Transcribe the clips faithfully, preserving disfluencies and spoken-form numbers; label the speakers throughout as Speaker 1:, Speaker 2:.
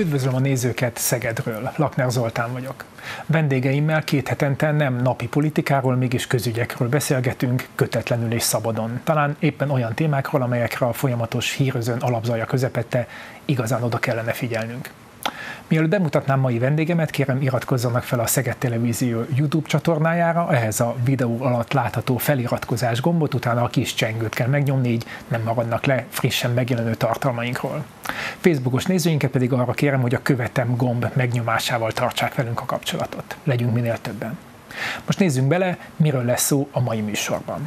Speaker 1: Üdvözlöm a nézőket Szegedről, Lakner Zoltán vagyok. Vendégeimmel két hetente nem napi politikáról, mégis közügyekről beszélgetünk, kötetlenül és szabadon. Talán éppen olyan témákról, amelyekre a folyamatos hírözön alapzaja közepette igazán oda kellene figyelnünk. Mielőtt bemutatnám mai vendégemet, kérem iratkozzanak fel a Szeged Televízió YouTube csatornájára, ehhez a videó alatt látható feliratkozás gombot, utána a kis csengőt kell megnyomni, így nem maradnak le frissen megjelenő tartalmainkról. Facebookos nézőinket pedig arra kérem, hogy a követem gomb megnyomásával tartsák velünk a kapcsolatot. Legyünk minél többen. Most nézzünk bele, miről lesz szó a mai műsorban.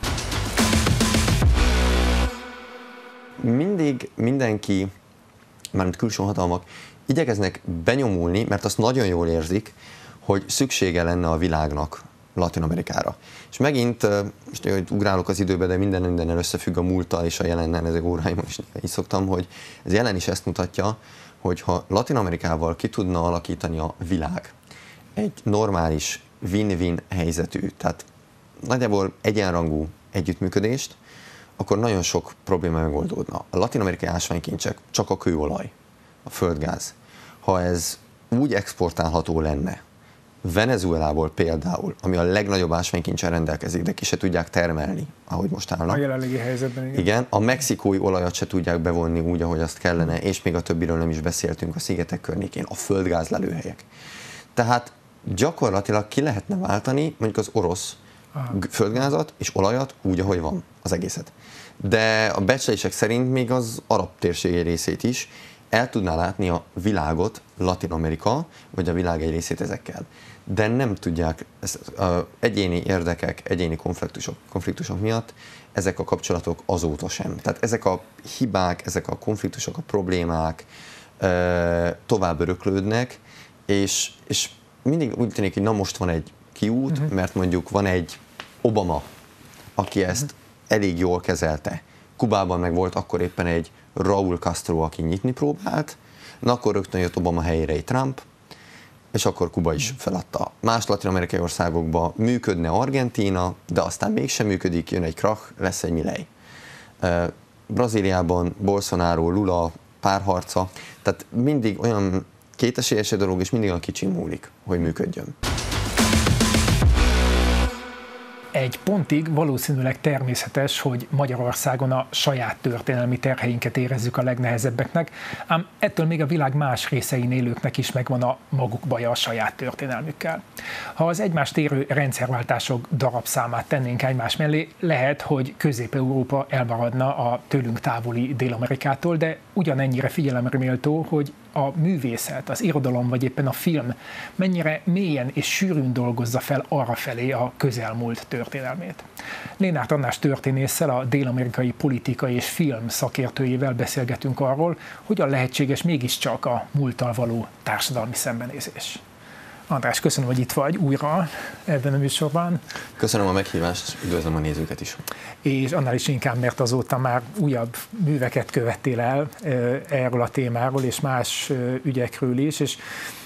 Speaker 2: Mindig mindenki, mármint külső hatalmak, igyekeznek benyomulni, mert azt nagyon jól érzik, hogy szüksége lenne a világnak Latin-Amerikára. És megint, most hogy ugrálok az időbe, de minden mindennel összefügg a múlttal és a jelennel, ezek óráimon is így szoktam, hogy ez jelen is ezt mutatja, hogy ha Latin-Amerikával ki tudna alakítani a világ egy normális, win-win helyzetű, tehát nagyjából egyenrangú együttműködést, akkor nagyon sok probléma megoldódna. A latin-amerikai ásványkincsek csak a kőolaj, a földgáz. Ha ez úgy exportálható lenne, Venezuelából például, ami a legnagyobb ásványkincsel rendelkezik, de ki se tudják termelni, ahogy most állnak.
Speaker 1: A jelenlegi helyzetben, igen.
Speaker 2: Igen, a mexikói olajat se tudják bevonni úgy, ahogy azt kellene, és még a többiről nem is beszéltünk, a szigetek környékén, a földgáz lelőhelyek. Tehát gyakorlatilag ki lehetne váltani mondjuk az orosz Aha. földgázat és olajat úgy, ahogy van, az egészet. De a becslések szerint még az arab térség részét is el tudná látni a világot, Latin-Amerika, vagy a világ egy részét ezekkel. De nem tudják, ez, a egyéni érdekek, egyéni konfliktusok, konfliktusok miatt ezek a kapcsolatok azóta sem. Tehát ezek a hibák, ezek a konfliktusok, a problémák e, tovább öröklődnek, és, és mindig úgy tűnik, hogy na most van egy kiút, uh-huh. mert mondjuk van egy Obama, aki ezt uh-huh. elég jól kezelte. Kubában meg volt akkor éppen egy Raúl Castro, aki nyitni próbált, na akkor rögtön jött Obama helyére egy Trump, és akkor Kuba is feladta. Más latin-amerikai országokban működne Argentína, de aztán mégsem működik, jön egy krach, lesz egy Milei. Brazíliában Bolsonaro, Lula párharca, tehát mindig olyan kétesélyes a dolog, és mindig olyan kicsin múlik, hogy működjön.
Speaker 1: Egy pontig valószínűleg természetes, hogy Magyarországon a saját történelmi terheinket érezzük a legnehezebbeknek, ám ettől még a világ más részein élőknek is megvan a maguk baja a saját történelmükkel. Ha az egymást érő rendszerváltások darabszámát tennénk egymás mellé, lehet, hogy Közép-Európa elmaradna a tőlünk távoli Dél-Amerikától, de ugyanennyire figyelemre méltó, hogy a művészet, az irodalom vagy éppen a film mennyire mélyen és sűrűn dolgozza fel arrafelé a közelmúlt történelmét. Lénárt András történésszel, a dél-amerikai politika és film szakértőjével beszélgetünk arról, hogyan lehetséges mégiscsak a múlttal való társadalmi szembenézés. András, köszönöm, hogy itt vagy újra ebben a műsorban.
Speaker 2: Köszönöm a meghívást, üdvözlöm a nézőket is. És
Speaker 1: annál is inkább, mert azóta már újabb műveket követtél el erről a témáról, és más ügyekről is, és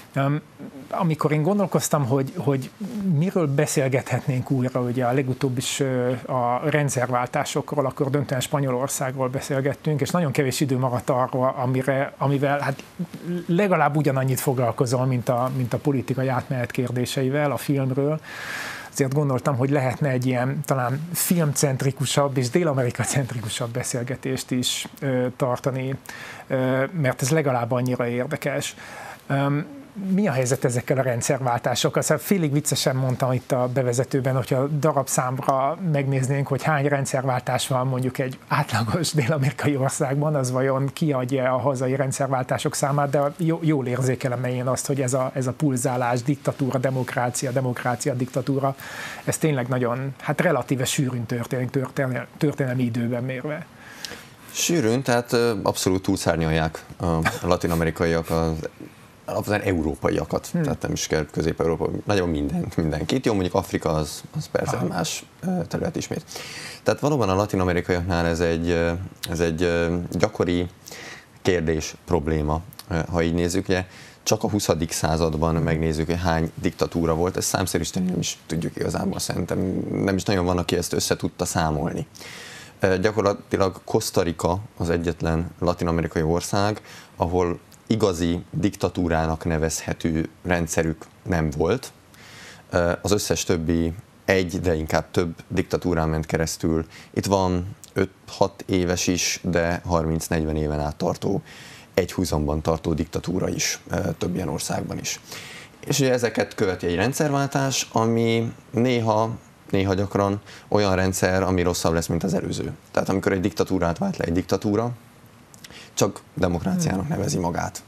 Speaker 1: amikor én gondolkoztam, hogy, hogy miről beszélgethetnénk újra, ugye a legutóbb is a rendszerváltásokról, akkor döntően Spanyolországról beszélgettünk, és nagyon kevés idő maradt arra, amire, amivel hát legalább ugyanannyit foglalkozol, mint a, mint a politikai átmenet kérdéseivel, a filmről. Azért gondoltam, hogy lehetne egy ilyen talán filmcentrikusabb és Dél-Amerika centrikusabb beszélgetést is ö, tartani, ö, mert ez legalább annyira érdekes. Ö, Mi a helyzet ezekkel a rendszerváltásokkal? Szóval félig viccesen mondtam itt a bevezetőben, hogyha darabszámra megnéznénk, hogy hány rendszerváltás van mondjuk egy átlagos dél-amerikai országban, az vajon kiadja a hazai rendszerváltások számát, de jól érzékelem én azt, hogy ez a, ez a pulzálás, diktatúra, demokrácia, demokrácia, diktatúra, ez tényleg nagyon, hát relatíve sűrűn történik történelmi, történelmi időben mérve.
Speaker 2: Sűrűn, tehát abszolút túlszárnyalják a latin-amerikaiak az az európaiakat, hmm. tehát nem is kell Közép-Európa, nagyon minden, mindenkit. Jó, mondjuk Afrika az, az persze Aha. más terület ismét. Tehát valóban a latin-amerikaiaknál ez egy, ez egy gyakori kérdés, probléma, ha így nézzük. Ugye, csak a huszadik században megnézzük, hogy hány diktatúra volt, ezt számszerűsíteni nem is tudjuk igazából, szerintem nem is nagyon van, aki ezt össze tudta számolni. Gyakorlatilag Costa Rica az egyetlen latin-amerikai ország, ahol igazi diktatúrának nevezhető rendszerük nem volt. Az összes többi egy, de inkább több diktatúrán ment keresztül. Itt van öt-hat éves is, de harminc-negyven éven át tartó, egy húzamban tartó diktatúra is, több ilyen országban is. És ugye ezeket követi egy rendszerváltás, ami néha, néha gyakran olyan rendszer, ami rosszabb lesz, mint az előző. Tehát amikor egy diktatúrát vált le egy diktatúra, csak demokráciának nevezi magát.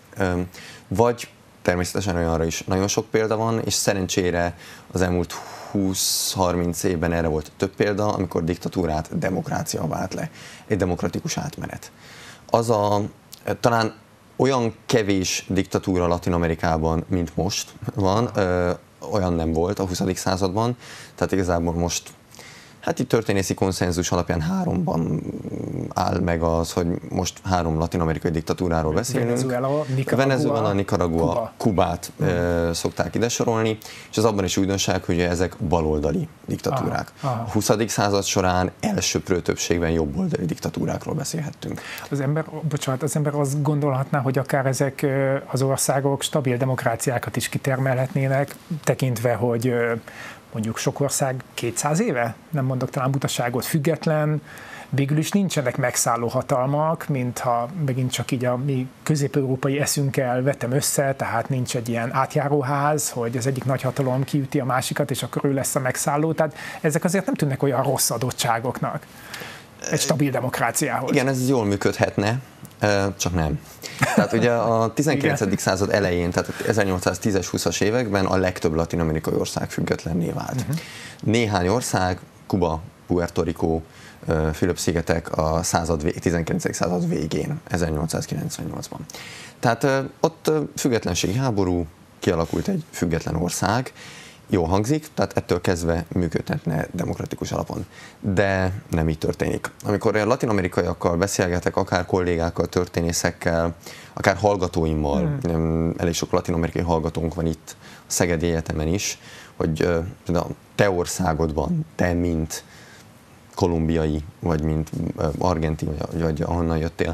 Speaker 2: Vagy természetesen olyanra is nagyon sok példa van, és szerencsére az elmúlt húsz-harminc évben erre volt több példa, amikor diktatúrát demokrácia vált le. Egy demokratikus átmenet. Az a, talán olyan kevés diktatúra Latin-Amerikában, mint most van, ö, olyan nem volt a huszadik században, tehát igazából most, hát itt történészi konszenzus alapján háromban áll meg az, hogy most három latin-amerikai diktatúráról beszélünk.
Speaker 1: Venezuela, Nicaragua,
Speaker 2: Venezuela, Nicaragua, Kuba. Kubát hmm. ö, szokták ide sorolni, és az abban is újdonság, hogy ezek baloldali diktatúrák. Aha, aha. A huszadik század során elsöprő többségben jobboldali diktatúrákról beszélhettünk.
Speaker 1: Az ember, bocsánat, az ember azt gondolhatná, hogy akár ezek az országok stabil demokráciákat is kitermelhetnének, tekintve, hogy mondjuk sok ország kétszáz éve, nem mondok talán butaságot, független, végül is nincsenek megszálló hatalmak, mintha megint csak így a mi közép-európai eszünkkel vetem össze, tehát nincs egy ilyen átjáróház, hogy az egyik nagyhatalom kiüti a másikat, és akkor ő lesz a megszálló. Tehát ezek azért nem tűnnek olyan rossz adottságoknak egy stabil demokráciához.
Speaker 2: Igen, ez jól működhetne, csak nem. Tehát ugye a tizenkilencedik század elején, tehát ezernyolcszáztízes, húszas években a legtöbb latin-amerikai ország függetlenné vált. Uh-huh. Néhány ország, Kuba, Puerto Rico, Fülöp-szigetek a század, tizenkilencedik század végén, ezernyolcszázkilencvennyolcban. Tehát ott függetlenségi háború, kialakult egy független ország, jól hangzik, tehát ettől kezdve működhetne demokratikus alapon. De nem így történik. Amikor a latin-amerikaiakkal beszélgetek, akár kollégákkal, történészekkel, akár hallgatóimmal, hmm. elég sok latin-amerikai hallgatónk van itt a Szegedi Egyetemen is, hogy a te országodban, te mint kolumbiai, vagy mint argentin, vagy, vagy ahonnan jöttél,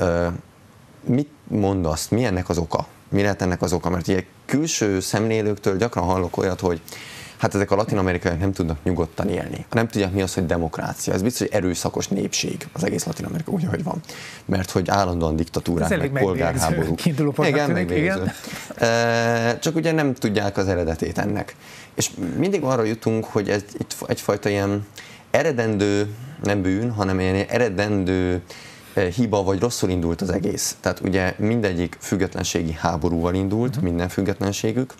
Speaker 2: mit mondasz, mi ennek az oka? Mi lehet ennek az oka? Mert ugye külső szemlélőktől gyakran hallok olyat, hogy hát ezek a latin-amerikaiak nem tudnak nyugodtan élni. Nem tudják, mi az, hogy demokrácia. Ez biztos, hogy erőszakos népség az egész Latin-Amerika, úgy, ahogy van. Mert hogy állandóan diktatúrák, meg polgárháborúk. Igen, megvégző. Csak ugye nem tudják az eredetét ennek. És mindig arra jutunk, hogy ez egyfajta ilyen eredendő, nem bűn, hanem ilyen eredendő hiba, vagy rosszul indult az egész. Tehát ugye mindegyik függetlenségi háborúval indult, uh-huh. minden függetlenségük.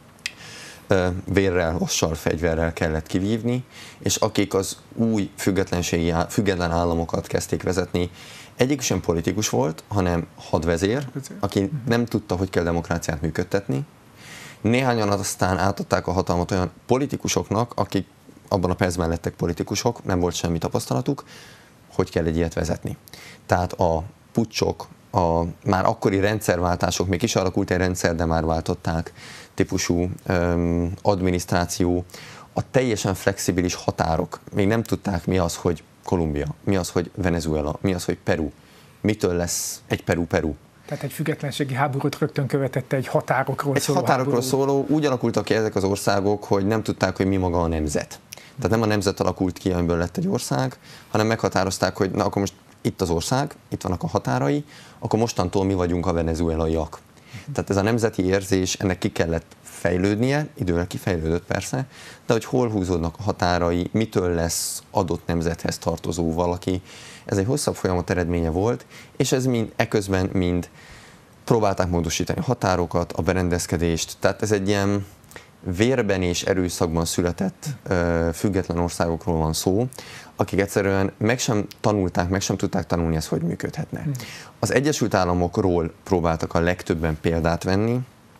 Speaker 2: Vérrel, ossal, fegyverrel kellett kivívni, és akik az új függetlenségi, független államokat kezdték vezetni, egyik sem politikus volt, hanem hadvezér, aki uh-huh. nem tudta, hogy kell demokráciát működtetni. Néhányan aztán átadták a hatalmat olyan politikusoknak, akik abban a percben lettek politikusok, nem volt semmi tapasztalatuk, hogy kell egy ilyet vezetni. Tehát a puccsok, a már akkori rendszerváltások, még is alakult egy rendszer, de már váltották, típusú um, adminisztráció, a teljesen flexibilis határok, még nem tudták, mi az, hogy Kolumbia, mi az, hogy Venezuela, mi az, hogy Peru, mitől lesz egy Peru-Peru.
Speaker 1: Tehát egy függetlenségi háborút rögtön követette egy határokról
Speaker 2: egy
Speaker 1: szóló
Speaker 2: Egy határokról
Speaker 1: háború.
Speaker 2: szóló, úgy alakultak ki ezek az országok, hogy nem tudták, hogy mi maga a nemzet. Tehát nem a nemzet alakult ki, amiből lett egy ország, hanem meghatározták, hogy na akkor most itt az ország, itt vannak a határai, akkor mostantól mi vagyunk a venezuelaiak. Tehát ez a nemzeti érzés, ennek ki kellett fejlődnie, idővel kifejlődött persze, de hogy hol húzódnak a határai, mitől lesz adott nemzethez tartozó valaki, ez egy hosszabb folyamat eredménye volt, és ez mind, eközben mind próbálták módosítani a határokat, a berendezkedést, tehát ez egy ilyen vérben és erőszakban született uh, független országokról van szó, akik egyszerűen meg sem tanulták, meg sem tudták tanulni, ez hogy működhetne. Az Egyesült Államokról próbáltak a legtöbben példát venni,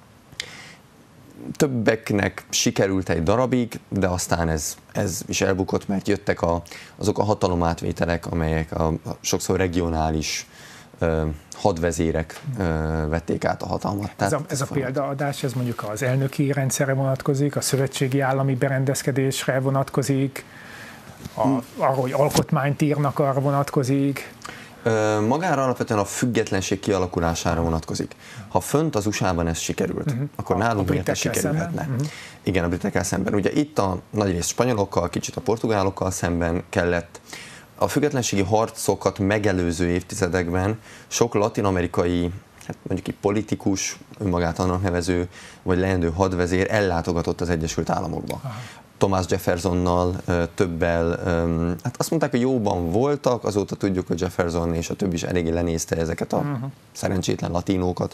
Speaker 2: többeknek sikerült egy darabig, de aztán ez, ez is elbukott, mert jöttek a, azok a hatalomátvételek, amelyek a, a sokszor regionális uh, hadvezérek uh, vették át a hatalmat.
Speaker 1: Ez a, ez a példaadás, ez mondjuk az elnöki rendszerre vonatkozik, a szövetségi állami berendezkedésre vonatkozik, a, arra, hogy alkotmányt írnak, arra vonatkozik.
Speaker 2: Magára alapvetően a függetlenség kialakulására vonatkozik. Ha fönt az u es á-ban ez sikerült, uh-huh. akkor nálunk miért ez sikerülhetne? Uh-huh. Igen, a britekkel szemben. Ugye itt a nagyrészt spanyolokkal, kicsit a portugálokkal szemben kellett. A függetlenségi harcokat megelőző évtizedekben sok latin-amerikai, hát mondjuk egy politikus, önmagát annak nevező, vagy leendő hadvezér ellátogatott az Egyesült Államokba. Aha. Thomas Jeffersonnal, többel, hát azt mondták, hogy jóban voltak, azóta tudjuk, hogy Jefferson és a többi is eléggé lenézte ezeket a uh-huh. szerencsétlen latinókat.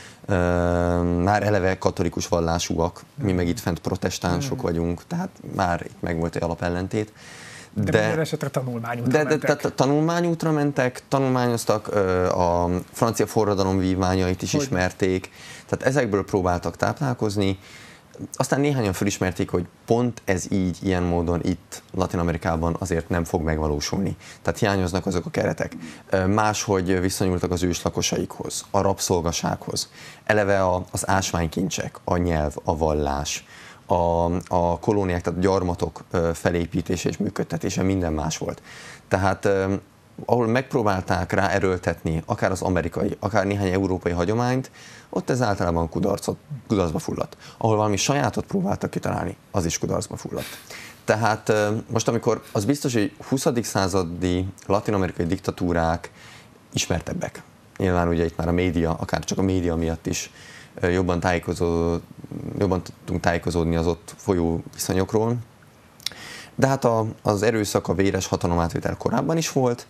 Speaker 2: Már eleve katolikus vallásúak, mi meg itt fent protestánsok uh-huh. vagyunk, tehát már itt meg volt egy alapellentét.
Speaker 1: De, de minden esetre tanulmányútra de, mentek.
Speaker 2: De, de, tanulmányútra mentek, tanulmányoztak, a francia forradalom vívmányait is hogy? ismerték, tehát ezekből próbáltak táplálkozni. Aztán néhányan felismerték, hogy pont ez így, ilyen módon itt Latin-Amerikában azért nem fog megvalósulni. Tehát hiányoznak azok a keretek. Máshogy viszonyultak az őslakosaikhoz, a rabszolgasághoz. Eleve az ásványkincsek, a nyelv, a vallás, a, a kolóniák, tehát gyarmatok felépítése és működtetése minden más volt. Tehát ahol megpróbálták rá erőltetni akár az amerikai, akár néhány európai hagyományt, ott ez általában kudarcot, kudarcba fulladt. Ahol valami sajátot próbáltak kitalálni, az is kudarcba fulladt. Tehát most, amikor az biztos, hogy huszadik századi latin-amerikai diktatúrák ismertebbek. Nyilván ugye itt már a média, akár csak a média miatt is jobban, tájékozó, jobban tudtunk tájékozódni az ott folyó viszonyokról. De hát a, az erőszak, a véres hatalomátvétel korábban is volt.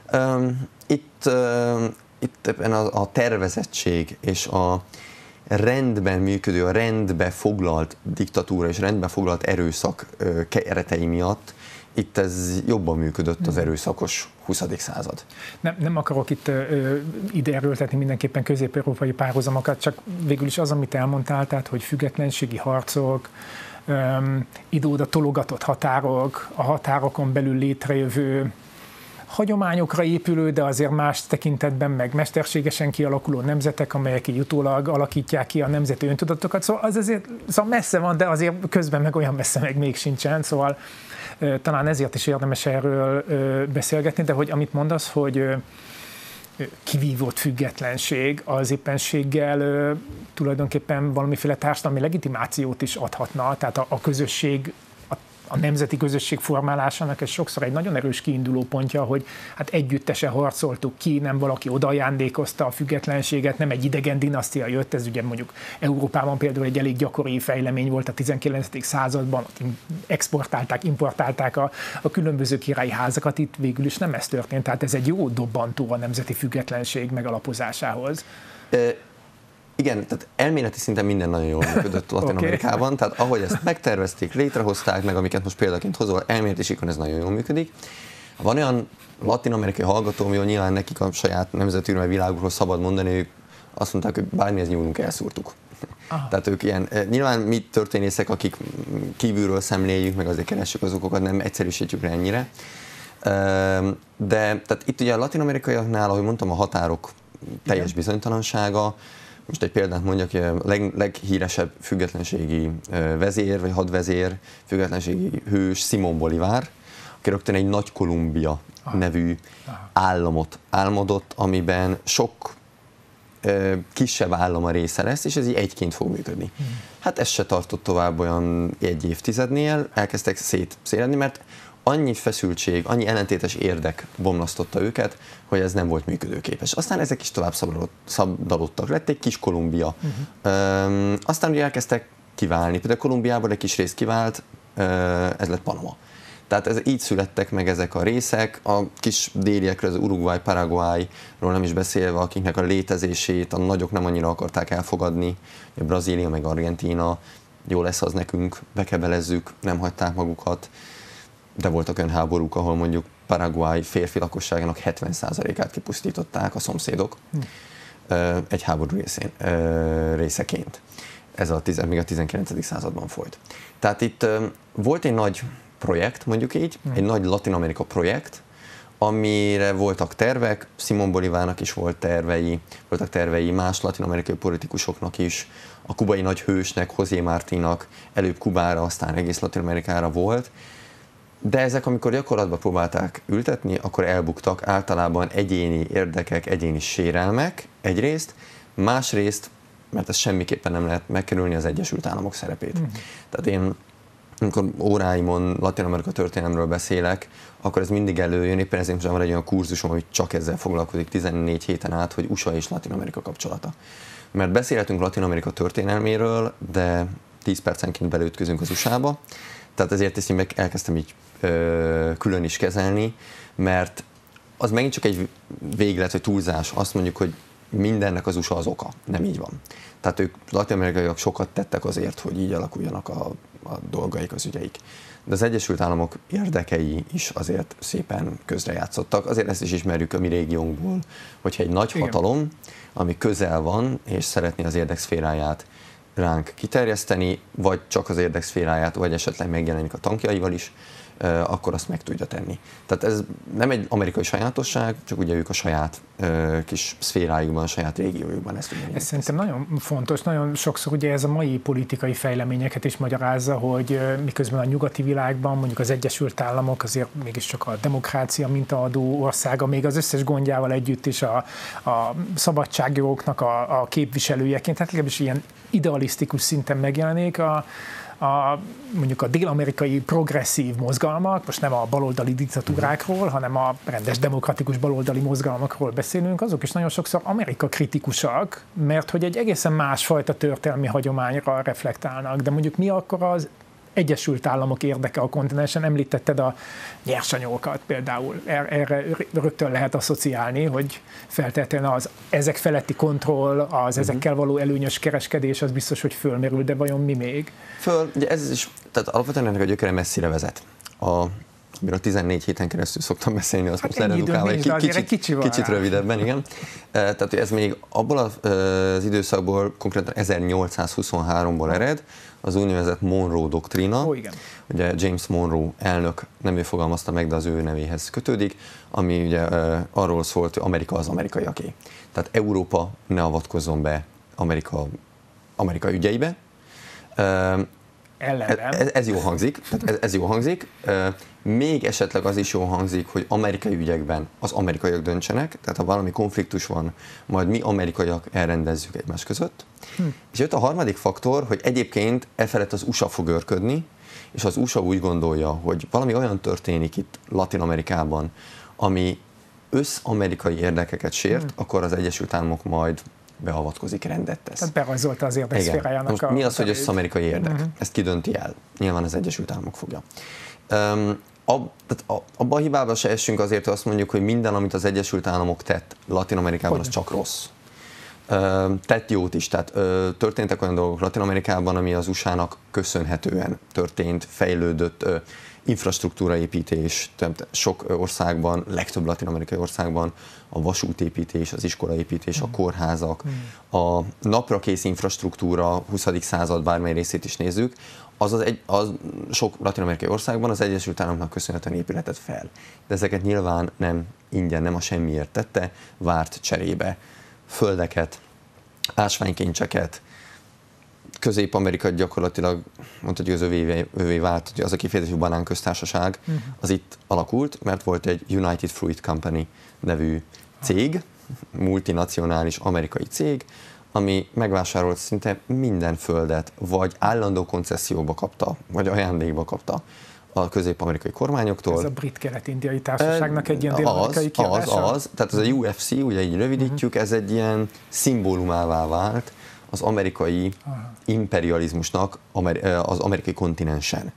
Speaker 2: Itt, itt ebben a, a tervezettség és a rendben működő, a rendbe foglalt diktatúra és rendbe foglalt erőszak keretei miatt itt ez jobban működött az erőszakos huszadik század.
Speaker 1: Nem, nem akarok itt ö, ide erőltetni mindenképpen közép-európai párhuzamokat, csak végül is az, amit elmondtál, tehát, hogy függetlenségi harcok, Um, ide-oda tologatott határok, a határokon belül létrejövő hagyományokra épülő, de azért más tekintetben meg mesterségesen kialakuló nemzetek, amelyek így utólag alakítják ki a nemzeti öntudatokat. Szóval az azért szóval messze van, de azért közben meg olyan messze meg még sincsen. Szóval uh, talán ezért is érdemes erről uh, beszélgetni, de hogy amit mondasz, hogy uh, kivívott függetlenség az éppenséggel ö, tulajdonképpen valamiféle társadalmi legitimációt is adhatna, tehát a, a közösség, a, a nemzeti közösség formálásának ez sokszor egy nagyon erős kiinduló pontja, hogy hát együttesen harcoltuk ki, nem valaki odaajándékozta a függetlenséget, nem egy idegen dinasztia jött, ez ugye mondjuk Európában például egy elég gyakori fejlemény volt a tizenkilencedik században, exportálták, importálták a, a különböző királyi házakat, itt végül is nem ez történt, tehát ez egy jó dobbantó a nemzeti függetlenség megalapozásához.
Speaker 2: E- Igen, tehát elméleti szinten minden nagyon jól működött Latin-Amerikában, okay. Tehát ahogy ezt megtervezték, létrehozták, meg amiket most példaként hozol, elméleti síkon ez nagyon jól működik. Van olyan latin-amerikai hallgató, ami nyilván nekik a saját nemzetükről, világukról szabad mondani, ők azt mondták, hogy bármihez nyúlunk, elszúrtuk. Aha. Tehát ők ilyen, nyilván mi történészek, akik kívülről szemléljük, meg azért keressük az okokat, nem egyszerűsítjük rá ennyire. De tehát itt ugye a latin-amerikaiaknál, ahogy mondtam, a határok teljes igen. bizonytalansága. Most egy példát mondjak, a leg, leghíresebb függetlenségi vezér, vagy hadvezér, függetlenségi hős Simón Bolívar, aki rögtön egy Nagy Kolumbia Aha. nevű Aha. államot álmodott, amiben sok ö, kisebb állam a része lesz, és ez így egyként fog működni. Hmm. Hát ez se tartott tovább olyan egy évtizednél, elkezdtek szétszéledni, mert annyi feszültség, annyi ellentétes érdek bomlasztotta őket, hogy ez nem volt működőképes. Aztán ezek is tovább szabdalodtak. Lett egy kis Kolumbia. Uh-huh. Üm, aztán ugye elkezdtek kiválni. Például Kolumbiából egy kis rész kivált, ez lett Panama. Tehát ez, így születtek meg ezek a részek. A kis déliekről, az Uruguay, Paraguayról nem is beszélve, akiknek a létezését a nagyok nem annyira akarták elfogadni. A Brazília meg Argentína, jó lesz az nekünk, bekebelezzük, nem hagyták magukat. De voltak olyan háborúk, ahol mondjuk Paraguay férfi lakosságának hetven százalékát kipusztították a szomszédok hm. egy háború részén, részeként. Ez a, még a tizenkilencedik században folyt. Tehát itt volt egy nagy projekt, mondjuk így, hm. egy nagy Latin-Amerika projekt, amire voltak tervek, Simón Bolívarnak is volt tervei, voltak tervei más latin-amerikai politikusoknak is, a kubai nagy hősnek, José Martínak, előbb Kubára, aztán egész Latin-Amerikára volt. De ezek, amikor gyakorlatban próbálták ültetni, akkor elbuktak, általában egyéni érdekek, egyéni sérelmek egyrészt, másrészt, mert ez semmiképpen nem lehet megkerülni, az Egyesült Államok szerepét. Mm. Tehát én, amikor óráimon Latin-Amerika történelemről beszélek, akkor ez mindig előjön, éppen ezért most van egy olyan kurzusom, ami csak ezzel foglalkozik tizennégy héten át, hogy u es á és Latin-Amerika kapcsolata. Mert beszélhetünk Latin-Amerika történelméről, de tíz percenként belütközünk az u es á-ba, tehát ezért ezt én meg elkezdtem így ö, külön is kezelni, mert az megint csak egy véglet, vagy túlzás, azt mondjuk, hogy mindennek az u es á az oka. Nem így van. Tehát ők latin-amerikaiak sokat tettek azért, hogy így alakuljanak a, a dolgaik, az ügyeik. De az Egyesült Államok érdekei is azért szépen közrejátszottak. Azért ezt is ismerjük a mi régiónkból, hogyha egy nagy Igen. hatalom, ami közel van, és szeretné az érdekszféráját ránk kiterjeszteni, vagy csak az érdekszféráját, vagy esetleg megjelenik a tankjaival is, akkor azt meg tudja tenni. Tehát ez nem egy amerikai sajátosság, csak ugye ők a saját uh, kis szférájukban, a saját régiójukban ezt tudják.
Speaker 1: Ez szerintem nagyon fontos, nagyon sokszor ugye ez a mai politikai fejleményeket is magyarázza, hogy miközben a nyugati világban mondjuk az Egyesült Államok azért mégiscsak a demokrácia mintaadó országa, még az összes gondjával együtt is a, a szabadságjogoknak a, a képviselőjeként, tehát legalábbis ilyen idealisztikus szinten megjelenik a A, mondjuk a dél-amerikai progresszív mozgalmak, most nem a baloldali diktatúrákról, hanem a rendes demokratikus baloldali mozgalmakról beszélünk, azok is nagyon sokszor Amerika kritikusak, mert hogy egy egészen másfajta történelmi hagyományra reflektálnak, de mondjuk mi akkor az Egyesült Államok érdeke a kontinensen, említetted a nyersanyagokat például, erre rögtön lehet asszociálni, hogy feltétlenül az ezek feletti kontroll, az ezekkel való előnyös kereskedés, az biztos, hogy fölmerül, de vajon mi még?
Speaker 2: Föl, ugye ez is, tehát alapvetően ennek a gyökere messzire vezet. A, amiről tizennégy héten keresztül szoktam beszélni, azt hát most leredukálva egy kicsit, kicsit, kicsit rövidebben, igen. Tehát ez még abból az időszakból, konkrétan ezernyolcszázhuszonháromból ered, az úgynevezett Monroe doktrína.
Speaker 1: Ó, igen.
Speaker 2: Ugye James Monroe elnök, nem ő fogalmazta meg, de az ő nevéhez kötődik, ami ugye arról szólt, hogy Amerika az amerikaiaké. Tehát Európa ne avatkozzon be Amerika, Amerika ügyeibe. Ez, ez jó hangzik, tehát ez, ez jó hangzik. Még esetleg az is jó hangzik, hogy amerikai ügyekben az amerikaiak döntsenek, tehát ha valami konfliktus van, majd mi amerikaiak elrendezzük egymás között. Hm. És jött a harmadik faktor, hogy egyébként e felett az u es á fog őrködni, és az u es á úgy gondolja, hogy valami olyan történik itt Latin-Amerikában, ami össz-amerikai érdekeket sért, hm. akkor az Egyesült Államok majd beavatkozik, rendet tesz.
Speaker 1: Tehát berajzolta az érdekszférájának.
Speaker 2: Most mi az, hogy össz-amerikai érdek? Uh-huh. Ezt ki dönti el? Nyilván az Egyesült Államok fogja. Um, ab, tehát abban a hibában se essünk azért, hogy azt mondjuk, hogy minden, amit az Egyesült Államok tett Latin-Amerikában, az csak rossz. Uh, tett jót is, tehát uh, történtek olyan dolgok Latin-Amerikában, ami az u es á-nak köszönhetően történt, fejlődött, uh, infrastruktúraépítés, sok országban, legtöbb latin-amerikai országban a vasútépítés, az iskolaépítés, a kórházak, a naprakész infrastruktúra, huszadik század bármely részét is nézzük, az, az, egy, az sok latin-amerikai országban az Egyesült Államoknak köszönhetően épületett fel. De ezeket nyilván nem ingyen, nem a semmiért tette, várt cserébe földeket, ásványkincseket. Közép-Amerika gyakorlatilag, mondta, hogy az övé, övé vált, hogy az a kifejezésű banánköztársaság, uh-huh. az itt alakult, mert volt egy United Fruit Company nevű cég, multinacionális amerikai cég, ami megvásárolt szinte minden földet, vagy állandó koncesszióba kapta, vagy ajándékba kapta a közép-amerikai kormányoktól.
Speaker 1: Ez a brit-kelet-indiai társaságnak egy ilyen dél-amerikai kiadása?
Speaker 2: Az, az, tehát ez a U F C, ugye így rövidítjük, uh-huh. ez egy ilyen szimbólumává vált az amerikai Aha. imperializmusnak az amerikai kontinensen.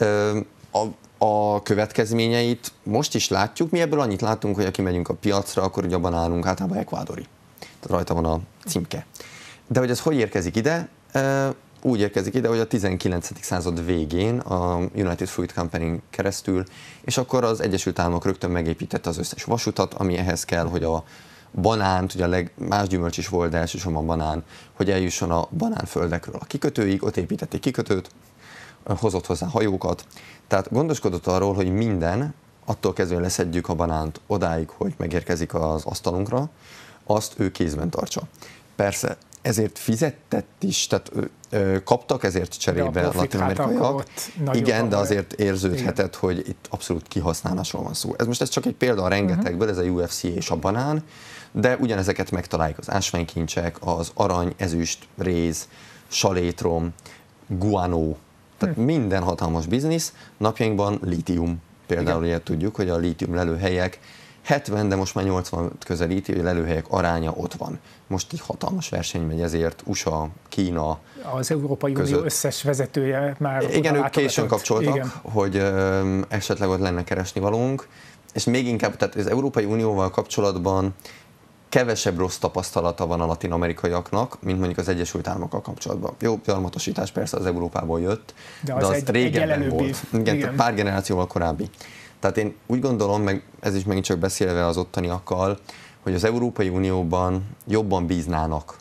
Speaker 2: A, a következményeit most is látjuk, mi ebből annyit látunk, hogy ha kimegyünk a piacra, akkor ugye abban állunk általában ekvádori. Tehát rajta van a címke. De hogy ez hogy érkezik ide? Úgy érkezik ide, hogy a tizenkilencedik század végén a United Fruit Company keresztül, és akkor az Egyesült Államok rögtön megépítette az összes vasutat, ami ehhez kell, hogy a banánt, ugye a leg, más gyümölcs is volt, de elsősorban banán, hogy eljusson a banánföldekről a kikötőig, ott építették kikötőt, hozott hozzá hajókat, tehát gondoskodott arról, hogy minden, attól kezdve leszedjük a banánt odáig, hogy megérkezik az asztalunkra, azt ő kézben tartsa. Persze, ezért fizetett is, tehát ö, kaptak ezért cserébe a latin-amerikaiak. Igen, de azért érződhetett, igen, hogy itt abszolút kihasználásról van szó. Ez most ez csak egy példa a rengetegből, uh-huh. ez a U F C és a banán, de ugyanezeket megtaláljuk az ásványkincsek, az arany, ezüst, réz, salétrom, guanó, tehát hmm. minden hatalmas biznisz. Napjainkban lítium. Például ugye tudjuk, hogy a lítium lelőhelyek hetven, de most már nyolcvan közelíti, hogy a lelőhelyek aránya ott van. Most egy hatalmas verseny megy ezért, u es á, Kína.
Speaker 1: Az Európai között. Unió összes vezetője már
Speaker 2: igen, ők későn kapcsoltak, igen, hogy ö, esetleg ott lenne keresni valónk, és még inkább, tehát az Európai Unióval kapcsolatban kevesebb rossz tapasztalata van a latin-amerikaiaknak, mint mondjuk az Egyesült Államokkal kapcsolatban. Jó, gyarmatosítás persze az Európából jött, de az, de az egy, régebben egy volt. Igen, igen. Pár generációval korábbi. Tehát én úgy gondolom, meg ez is megint csak beszélve az ottaniakkal, hogy az Európai Unióban jobban bíznának,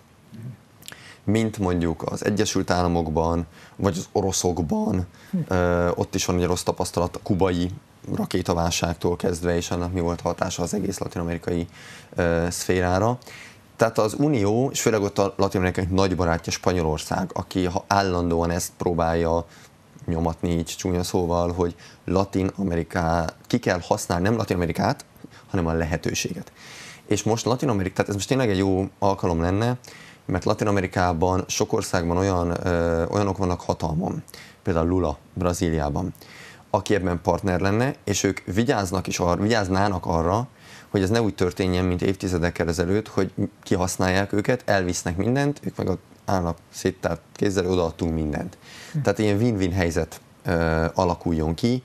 Speaker 2: mint mondjuk az Egyesült Államokban, vagy az oroszokban. Ö, ott is van egy rossz tapasztalat a kubai rakétaválságtól kezdve, és annak mi volt hatása az egész latin-amerikai ö, szférára. Tehát az Unió, és főleg ott a latin-amerikai nagy barátja Spanyolország, aki ha állandóan ezt próbálja nyomatni így csúnya szóval, hogy Latin-Ameriká, ki kell használni, nem Latin-Amerikát, hanem a lehetőséget. És most Latin-Amerika, tehát ez most tényleg egy jó alkalom lenne, mert Latin-Amerikában sok országban olyan, ö, olyanok vannak hatalmon, például Lula Brazíliában, aki ebben partner lenne, és ők vigyáznak is arra, vigyáznának arra, hogy ez ne úgy történjen, mint évtizedekkel ezelőtt, hogy kihasználják őket, elvisznek mindent, ők meg állnak széttárt kézzel, odaadtunk mindent. Hm. Tehát ilyen win-win helyzet ö, alakuljon ki,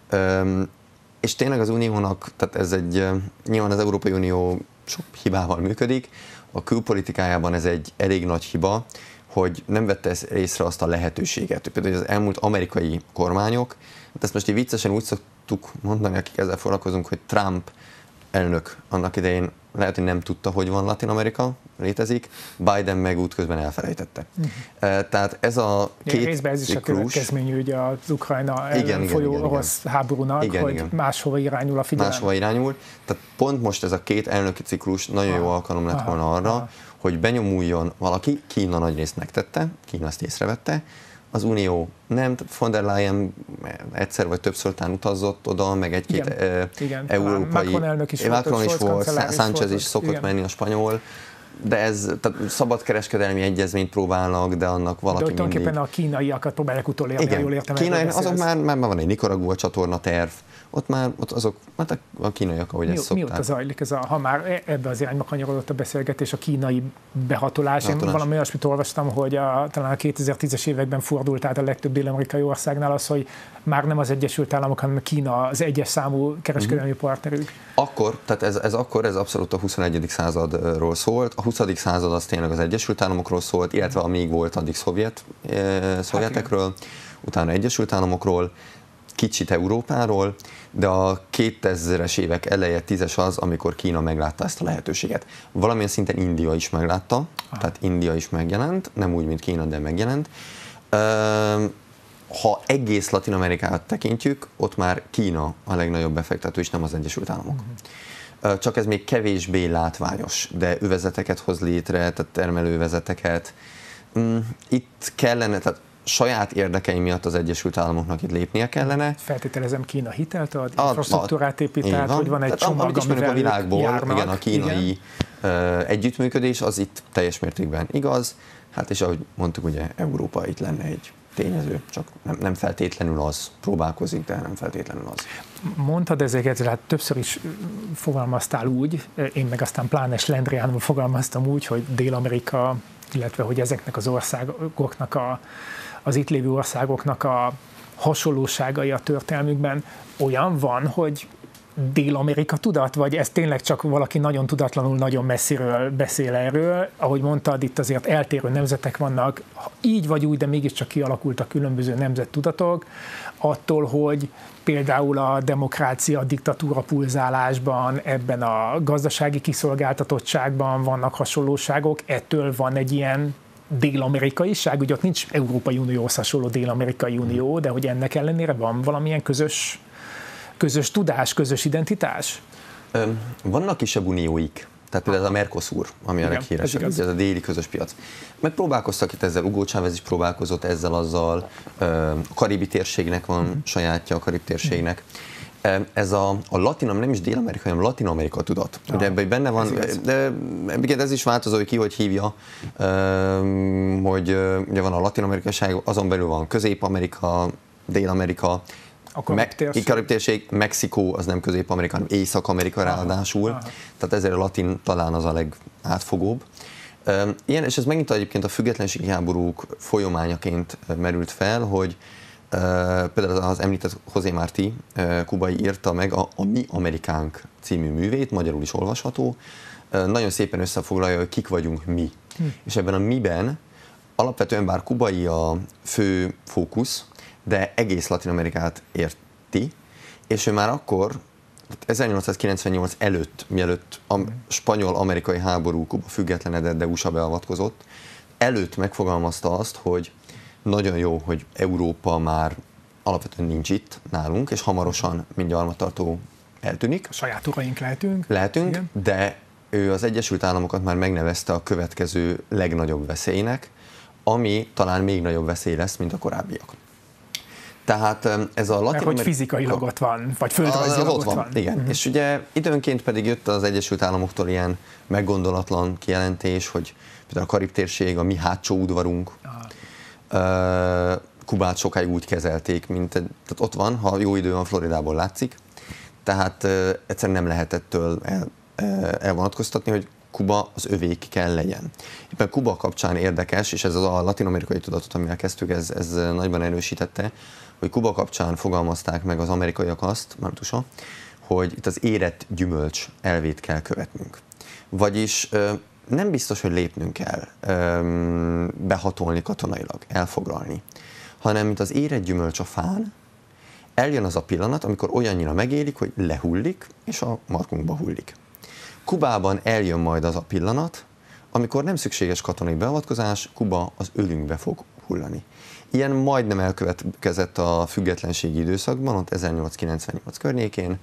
Speaker 2: ö, és tényleg az Uniónak, tehát ez egy, ö, nyilván az Európai Unió sok hibával működik, a külpolitikájában ez egy elég nagy hiba, hogy nem vette észre azt a lehetőséget. Például az elmúlt amerikai kormányok, hát ezt most így viccesen úgy szoktuk mondani, akik ezzel foglalkozunk, hogy Trump elnök annak idején lehet, hogy nem tudta, hogy van Latin-Amerika, létezik, Biden meg útközben elfelejtette. Uh-huh. Tehát ez a két
Speaker 1: ja, részben ez is ciklus, a következményű ugye az Ukrajna ellen igen, folyó igen, orosz igen. háborúnak, igen, hogy igen. máshova irányul a figyelem.
Speaker 2: Máshova irányul. Tehát pont most ez a két elnöki ciklus nagyon ah, jó alkalom lett volna arra, ah. hogy benyomuljon valaki, Kína nagy részt megtette, Kína ezt észrevette, az Unió nem, von der Leyen egyszer vagy többször után utazott oda, meg egy-két e, európai...
Speaker 1: Macron elnök is
Speaker 2: Macron
Speaker 1: volt,
Speaker 2: is volt, Sánchez is szokott igen. menni a spanyol, de ez, tehát szabadkereskedelmi egyezményt próbálnak, de annak valaki de mindig...
Speaker 1: tulajdonképpen a kínaiakat próbálják utolérni, ha jól értem.
Speaker 2: Kínai, azok már, már van egy Nicaragua csatorna terv, ott már ott azok, hát a kínaiak, ahogy
Speaker 1: mi,
Speaker 2: ezt szokták.
Speaker 1: Mióta zajlik ez a, ha már ebbe az irányba kanyarodott a beszélgetés, a kínai behatolás. behatolás. Én valami olyasmit olvastam, hogy a, talán a kétezer-tízes években fordult át a legtöbb dél-amerikai országnál az, hogy már nem az Egyesült Államok, hanem Kína az egyes számú kereskedelmi uh-huh. partnerük.
Speaker 2: Akkor, tehát ez, ez akkor, ez abszolút a huszonegyedik századról szólt. A huszadik század az tényleg az Egyesült Államokról szólt, illetve amíg volt addig szovjet, eh, szovjetekről, hát utána Egyesült Államokról, kicsit Európáról, de a kétezres évek eleje, tízes az, amikor Kína meglátta ezt a lehetőséget. Valamilyen szinten India is meglátta, ah. tehát India is megjelent, nem úgy, mint Kína, de megjelent. Ha egész Latin-Amerikát tekintjük, ott már Kína a legnagyobb befektető, és nem az Egyesült Államok. Uh-huh. Csak ez még kevésbé látványos, de övezeteket hoz létre, tehát termelővezeteket. Itt kellene, tehát saját érdekei miatt az Egyesült Államoknak itt lépnie kellene.
Speaker 1: Feltételezem, Kína hitelt ad, infrastruktúrát épít át, hogy van egy csomag,
Speaker 2: amit ismerünk a világból, járnak, igen, a kínai igen. együttműködés, az itt teljes mértékben igaz. Hát és ahogy mondtuk, ugye Európa itt lenne egy tényező, csak nem, nem feltétlenül az, próbálkozik, de nem feltétlenül az.
Speaker 1: Mondtad ezeket, hát többször is fogalmaztál úgy, én meg aztán pláne Slendriánban fogalmaztam úgy, hogy Dél-Amerika, illetve hogy ezeknek az országoknak, a, az itt lévő országoknak a hasonlóságai a történelmükben olyan van, hogy Dél-Amerika tudat, vagy ez tényleg csak valaki nagyon tudatlanul, nagyon messziről beszél erről? Ahogy mondtad, itt azért eltérő nemzetek vannak, így vagy úgy, de mégiscsak kialakultak különböző nemzettudatok, attól, hogy például a demokrácia, a diktatúra pulzálásban, ebben a gazdasági kiszolgáltatottságban vannak hasonlóságok, ettől van egy ilyen dél-amerikaiság, ugye ott nincs Európai Unióhoz hasonló Dél-Amerikai Unió, de hogy ennek ellenére van valamilyen közös közös tudás, közös identitás?
Speaker 2: Vannak kisebb unióik. Tehát például ez a Mercosur, ami igen, a leghíresebb, ez, ez a déli közös piac. Megpróbálkoztak itt ezzel, Hugo Chávez is próbálkozott ezzel, azzal, a karibi térségnek van uh-huh. sajátja, a karib térségnek. Ez a, a latin, nem is Dél-Amerika, hanem Latin-Amerika tudat. Ah, ugye ebben benne van, ez de igen, ez is változó, hogy ki hogy hívja, hogy ugye van a latin-amerikaság, azon belül van Közép-Amerika, Dél-Amerika,
Speaker 1: a karib térség.
Speaker 2: Karib térség, Mexikó, az nem Közép-Amerika, hanem Észak-Amerika ráadásul, aha. Tehát ezért a latin talán az a legátfogóbb. Ilyen, és ez megint egyébként a függetlenségi háborúk folyamányaként merült fel, hogy Uh, például az említett José Martí uh, kubai írta meg a, a Mi Amerikánk című művét, magyarul is olvasható. Uh, nagyon szépen összefoglalja, hogy kik vagyunk mi. Hm. És ebben a miben alapvetően bár kubai a fő fókusz, de egész Latin-Amerikát érti, és ő már akkor, ezernyolcszázkilencvennyolc előtt, mielőtt a spanyol-amerikai háború, Kuba függetlenedett, de u es á beavatkozott, előtt megfogalmazta azt, hogy nagyon jó, hogy Európa már alapvetően nincs itt nálunk, és hamarosan, mint gyarmattartó eltűnik.
Speaker 1: A saját uraink lehetünk.
Speaker 2: Lehetünk, igen. De ő az Egyesült Államokat már megnevezte a következő legnagyobb veszélynek, ami talán még nagyobb veszély lesz, mint a korábbiak. Tehát ez a latin...
Speaker 1: Mert hogy fizikailag ott van, vagy földrajzilag ott van. van.
Speaker 2: Igen, uh-huh. És ugye időnként pedig jött az Egyesült Államoktól ilyen meggondolatlan kijelentés, hogy például a Karib térség, a mi hátsó udvarunk, uh, Kubát sokáig úgy kezelték, mint tehát ott van, ha jó idő van, Floridából látszik, tehát uh, egyszerűen nem lehet ettől el, uh, elvonatkoztatni, hogy Kuba az övék kell legyen. Éppen Kuba kapcsán érdekes, és ez az a latin-amerikai tudatot, amivel kezdtük, ez, ez nagyban erősítette, hogy Kuba kapcsán fogalmazták meg az amerikaiak azt, Martusa, hogy itt az érett gyümölcs elvét kell követnünk. Vagyis nem biztos, hogy lépnünk kell, behatolni katonailag, elfoglalni, hanem mint az érett gyümölcs a fán, eljön az a pillanat, amikor olyannyira megélik, hogy lehullik, és a markunkba hullik. Kubában eljön majd az a pillanat, amikor nem szükséges katonai beavatkozás, Kuba az ölünkbe fog hullani. Ilyen majdnem elkövetkezett a függetlenségi időszakban, ott ezernyolcszázkilencvennyolc környékén,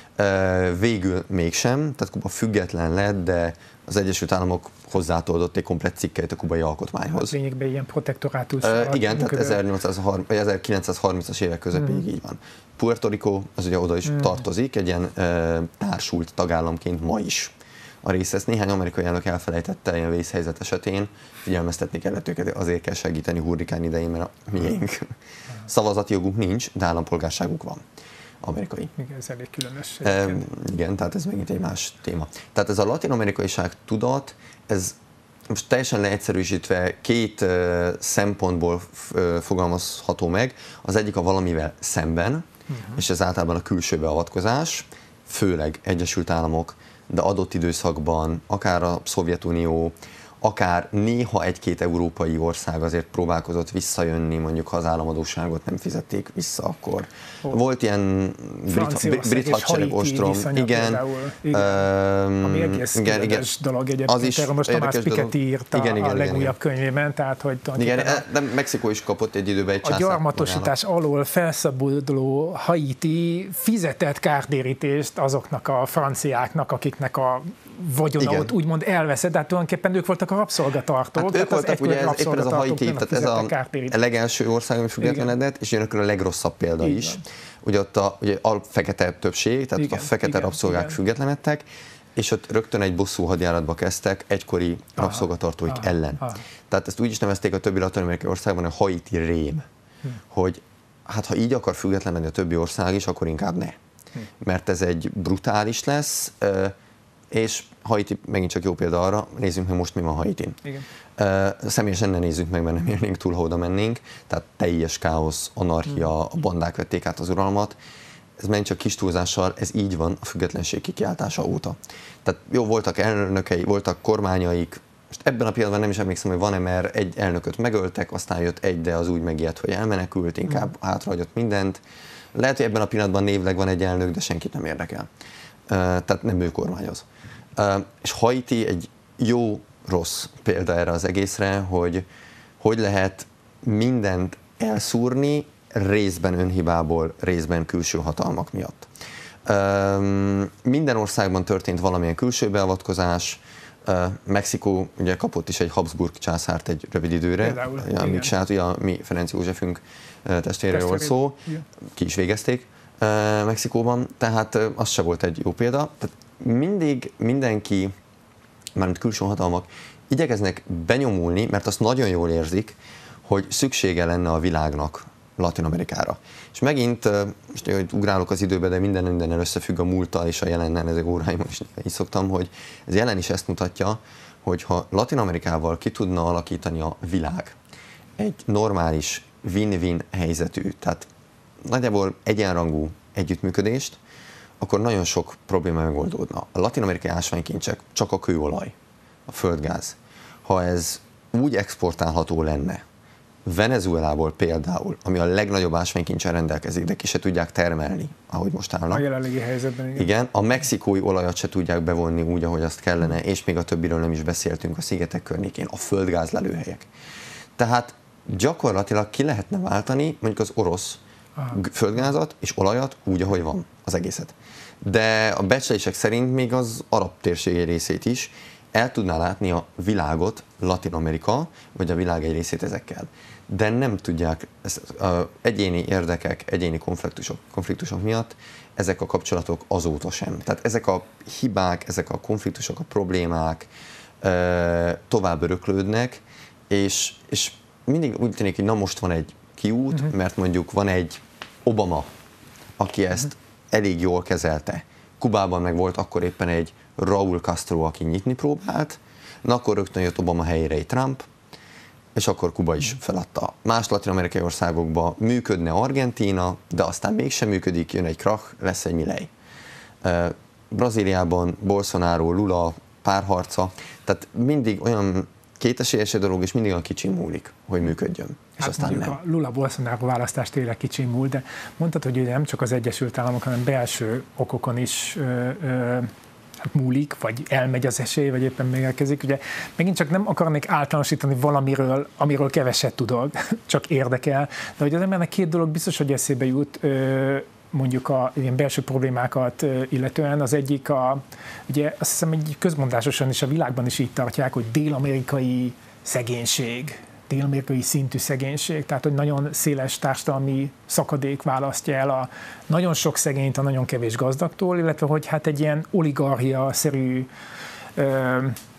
Speaker 2: végül mégsem, tehát Kuba független lett, de az Egyesült Államok hozzátoldott egy komplett cikkeit a kubai alkotmányhoz.
Speaker 1: Hát lényegben ilyen protektorátus.
Speaker 2: Uh, igen, tehát ezerkilencszázharmincas évek közepéig mm. így van. Puerto Rico, az ugye oda is mm. tartozik, egy ilyen uh, társult tagállamként ma is. A rész ezt néhány amerikai elnök elfelejtette ilyen vészhelyzet esetén, figyelmeztetni kellett őket, azért kell segíteni hurrikán idején, mert a miénk. Szavazati jogunk nincs, de állampolgárságunk van. Amerikai.
Speaker 1: Igen, ez elég különös.
Speaker 2: E, igen, tehát ez megint egy más téma. Tehát ez a latin-amerikaiság tudat, ez most teljesen leegyszerűsítve két uh, szempontból uh, fogalmazható meg. Az egyik a valamivel szemben, uh-huh. és ez általában a külső beavatkozás, főleg Egyesült Államok, de adott időszakban akár a Szovjetunió, akár néha egy-két európai ország azért próbálkozott visszajönni, mondjuk ha az államadósságot nem fizették vissza, akkor oh. volt ilyen brit, brit hadsereg ostrom, igen,
Speaker 1: igen. Ami egész igen, igen. dolog egyébként, az is erről most Tamás Piketty írta igen, igen, a legújabb igen, könyvében, tehát hogy
Speaker 2: igen, de Mexikó is kapott egy időben egy
Speaker 1: császát. A gyarmatosítás alól felszabaduló Haiti fizetett kártérítést azoknak a franciáknak, akiknek a vagyona ott úgymond elveszett, de hát tulajdonképpen ők voltak a rabszolgatartók.
Speaker 2: Hát ők voltak, ugye ez, éppen ez a Haiti, tehát ez a, a legelső ország, ami függetlenedett, és ugyanakkor a legrosszabb példa így is. Van. Ugye ott a, ugye a fekete többség, tehát igen, a fekete igen, rabszolgák igen. függetlenedtek, és ott rögtön egy bosszú hadjáratba kezdtek egykori aha, rabszolgatartóik aha, ellen. Aha. Tehát ezt úgy is nevezték a többi latin-amerikai országban, a Haiti rém, hm. hogy hát ha így akar függetlenedni a többi ország is, akkor inkább ne. Hm. Mert ez egy brutális lesz, és Haiti megint csak jó példa arra, nézzünk meg most mi van Haitin. Igen. Uh, személyesen ne nézzük meg, mert nem érnénk túl, ha oda mennénk. Tehát teljes káosz, anarchia, a bandák vették át az uralmat. Ez megint csak kis túlzással, ez így van a függetlenség kikiáltása óta. Tehát jó, voltak elnökei, voltak kormányaik, most ebben a pillanatban nem is emlékszem, hogy van-e, mert egy elnököt megöltek, aztán jött egy, de az úgy megijedt, hogy elmenekült, inkább mm. hátrahagyott mindent. Lehet, hogy ebben a pillanatban névleg van egy elnök, de senkit nem érdekel. Uh, tehát nem ő kormányoz. Uh, és Haiti egy jó-rossz példa erre az egészre, hogy hogy lehet mindent elszúrni részben önhibából, részben külső hatalmak miatt. Minden országban történt valamilyen külső beavatkozás. Mexikó ugye kapott is egy Habsburg császárt egy rövid időre,
Speaker 1: Például,
Speaker 2: amíg sát, ugye a mi Ferenc Józsefünk testvére volt szó, ki is végezték Mexikóban, tehát az se volt egy jó példa. Tehát mindig mindenki, mármint külső hatalmak igyekeznek benyomulni, mert azt nagyon jól érzik, hogy szüksége lenne a világnak Latin-Amerikára. És megint, most hogy ugrálok az időbe, de minden mindennel összefügg a múlttal és a jelennel, ezek óráimon is így szoktam, hogy ez jelen is ezt mutatja, hogy ha Latin-Amerikával ki tudna alakítani a világ egy normális win-win helyzetű, tehát nagyjából egyenrangú együttműködést, akkor nagyon sok probléma megoldódna. A latin-amerikai ásványkincsek, csak a kőolaj, a földgáz, ha ez úgy exportálható lenne, Venezuelából például, ami a legnagyobb ásványkincsel rendelkezik, de ki se tudják termelni, ahogy most állnak.
Speaker 1: A jelenlegi helyzetben, igen.
Speaker 2: Igen, a mexikói olajat se tudják bevonni úgy, ahogy azt kellene, és még a többiről nem is beszéltünk, a szigetek környékén, a földgáz lelőhelyek. Tehát gyakorlatilag ki lehetne váltani mondjuk az orosz Aha. földgázat és olajat úgy, ahogy van az egészet. De a becslések szerint még az arab térség egy részét is el tudná látni a világot, Latin-Amerika, vagy a világ egy részét ezekkel. De nem tudják, ez, a egyéni érdekek, egyéni konfliktusok, konfliktusok miatt ezek a kapcsolatok azóta sem. Tehát ezek a hibák, ezek a konfliktusok, a problémák e, tovább öröklődnek, és, és mindig úgy tűnik, hogy na most van egy kiút, uh-huh. mert mondjuk van egy Obama, aki ezt uh-huh. elég jól kezelte. Kubában meg volt akkor éppen egy Raúl Castro, aki nyitni próbált, na akkor rögtön jött Obama helyére egy Trump, és akkor Kuba is feladta. Más latin-amerikai országokban működne Argentína, de aztán mégsem működik, jön egy krach, lesz egy Milei. Brazíliában Bolsonaro, Lula párharca, tehát mindig olyan kétesélyes dolog, és mindig a kicsin múlik, hogy működjön. És
Speaker 1: hát
Speaker 2: aztán nem.
Speaker 1: A Lula-Bolsonaro választás tényleg kicsin múlt, de mondtad, hogy nem csak az Egyesült Államok, hanem belső okokon is ö, ö, hát múlik, vagy elmegy az esély, vagy éppen megérkezik. Ugye megint csak nem akarnék általánosítani valamiről, amiről keveset tudok, csak érdekel, de hogy az embernek két dolog biztos, hogy eszébe jut, ö, mondjuk a ilyen belső problémákat illetően. Az egyik, a, ugye azt hiszem, hogy közmondásosan is a világban is így tartják, hogy dél-amerikai szegénység, dél-amerikai szintű szegénység, tehát hogy nagyon széles társadalmi szakadék választja el a nagyon sok szegényt a nagyon kevés gazdagtól, illetve hogy hát egy ilyen oligarchia-szerű ö,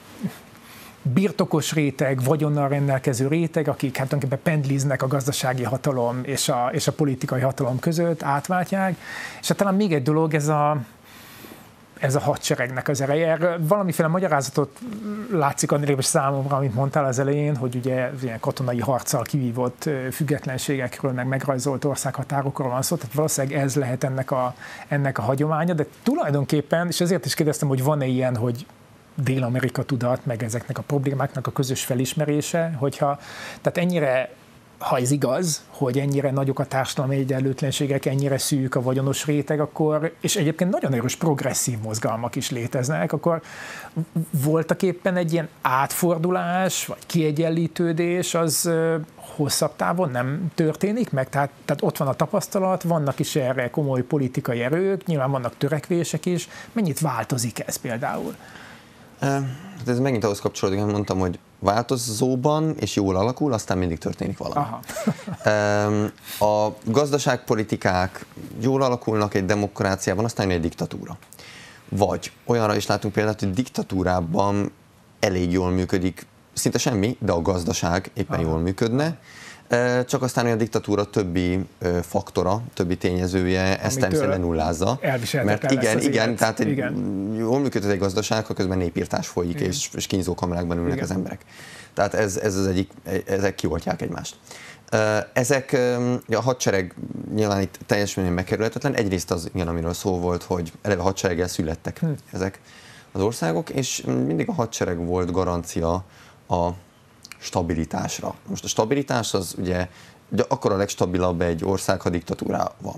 Speaker 1: birtokos réteg, vagyonnal rendelkező réteg, akik hát tulajdonképpen pendliznek a gazdasági hatalom és a, és a politikai hatalom között, átváltják. És hát talán még egy dolog, ez a, ez a hadseregnek az ereje. Erről valamiféle magyarázatot látszik a nélkül számomra, amit mondtál az elején, hogy ugye ilyen katonai harccal kivívott függetlenségekről, meg megrajzolt országhatárokról van szó, tehát valószínűleg ez lehet ennek a, ennek a hagyománya, de tulajdonképpen, és ezért is kérdeztem, hogy van-e ilyen, hogy Dél-Amerika tudat, meg ezeknek a problémáknak a közös felismerése, hogyha, tehát ennyire, ha ez igaz, hogy ennyire nagyok a társadalmi egyenlőtlenségek, ennyire szűk a vagyonos réteg, akkor, és egyébként nagyon erős progresszív mozgalmak is léteznek, akkor voltak éppen egy ilyen átfordulás, vagy kiegyenlítődés, az hosszabb távon nem történik meg? Tehát, tehát ott van a tapasztalat, vannak is erre komoly politikai erők, nyilván vannak törekvések is. Mennyit változik ez például?
Speaker 2: Hát ez megint ahhoz kapcsolódik, amit mondtam, hogy változóban és jól alakul, aztán mindig történik valami. Aha. A gazdaságpolitikák jól alakulnak egy demokráciában, aztán egy diktatúra. Vagy olyanra is látunk példát, hogy diktatúrában elég jól működik, szinte semmi, de a gazdaság éppen Aha. jól működne, csak aztán a diktatúra többi faktora, többi tényezője ezt természetesen nullázza. Mert igen, igen, tehát egy, igen. jól működik egy gazdaság, ha közben népírtás folyik, és, és kínzókamerákban ülnek igen. az emberek. Tehát ez, ez az egyik, ezek kioltják egymást. Ezek, a hadsereg nyilván itt teljes mértékben megkerülhetetlen. Egyrészt az, igen, amiről szó volt, hogy eleve hadsereggel születtek hm. ezek az országok, és mindig a hadsereg volt garancia a stabilitásra. Most a stabilitás az ugye, ugye akkor a legstabilabb egy ország, ha diktatúrá van.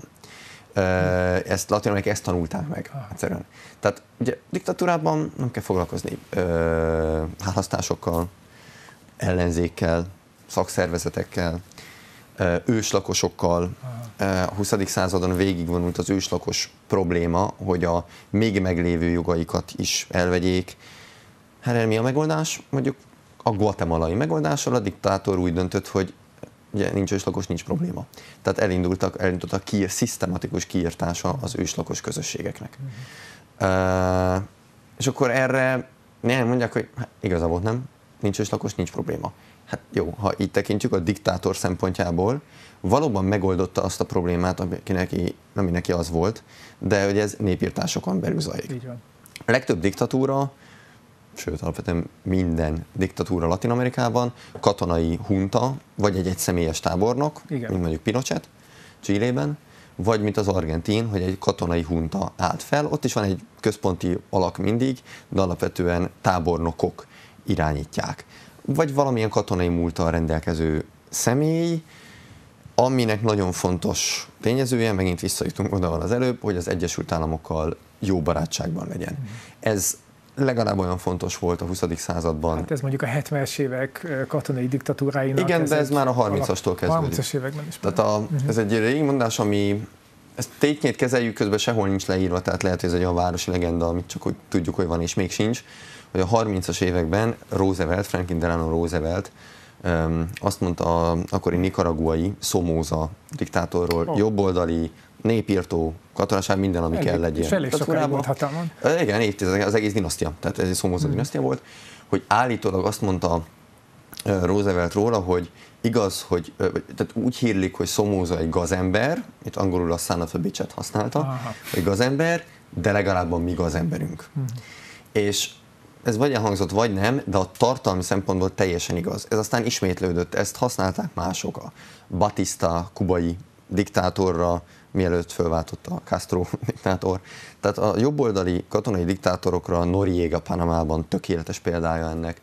Speaker 2: Ezt Latin-Amerikában ezt tanulták meg egyszerűen. Tehát ugye diktatúrában nem kell foglalkozni választásokkal, ellenzékkel, szakszervezetekkel, őslakosokkal, a huszadik századon végigvonult az őslakos probléma, hogy a még meglévő jogaikat is elvegyék. Hát mi a megoldás? Mondjuk a guatemalai megoldással a diktátor úgy döntött, hogy ugye nincs őslakos, nincs probléma. Tehát elindultak, elindultak kiír, szisztematikus kiírtása az őslakos közösségeknek. Uh-huh. Uh, és akkor erre néhány mondják, hogy hát, igazából nem, nincs őslakos, nincs probléma. Hát jó, ha így tekintjük a diktátor szempontjából, valóban megoldotta azt a problémát, ami neki, ami neki az volt, de hogy ez népírtásokon belül zajlik. Így van. A legtöbb diktatúra, sőt, alapvetően minden diktatúra Latin-Amerikában katonai hunta, vagy egy egyszemélyes tábornok, igen, mint mondjuk Pinochet, Chilében, vagy mint az argentin, hogy egy katonai hunta állt fel. Ott is van egy központi alak mindig, de alapvetően tábornokok irányítják. Vagy valamilyen katonai múlttal rendelkező személy, aminek nagyon fontos tényezője, megint visszajutunk oda van az előbb, hogy az Egyesült Államokkal jó barátságban legyen. Mm. Ez legalább olyan fontos volt a huszadik században.
Speaker 1: Hát ez mondjuk a hetvenes évek katonai diktatúráinak.
Speaker 2: Igen, ez de ez már a harmincastól kezdődik.
Speaker 1: harmincas években is.
Speaker 2: Tehát a, uh-huh. ez egy régi mondás, ami ezt tétnyét kezeljük, közben sehol nincs leírva, tehát lehet, hogy ez egy olyan városi legenda, amit csak úgy tudjuk, hogy van, és még sincs, hogy a harmincas években Roosevelt, Franklin Delano Roosevelt um, azt mondta a akkori nikaraguai Somoza diktátorról, oh. jobboldali, népírtó, katonaság, minden, ami elég, kell legyen.
Speaker 1: És elég sokáig volt hatalmon.
Speaker 2: Igen, évtizedek, az egész dinasztia, tehát ez egy Somoza hmm. dinasztia volt, hogy állítólag azt mondta Roosevelt róla, hogy igaz, hogy tehát úgy hírlik, hogy Somoza egy gazember, itt angolul a son of a bitch-et használta, aha, egy gazember, de legalább a mi gazemberünk. Hmm. És ez vagy elhangzott, vagy nem, de a tartalmi szempontból teljesen igaz. Ez aztán ismétlődött, ezt használták mások. A Batista kubai diktátorra, mielőtt fölváltott a Castro diktátor. Tehát a jobboldali katonai diktátorokra Noriega Panamában tökéletes példája ennek,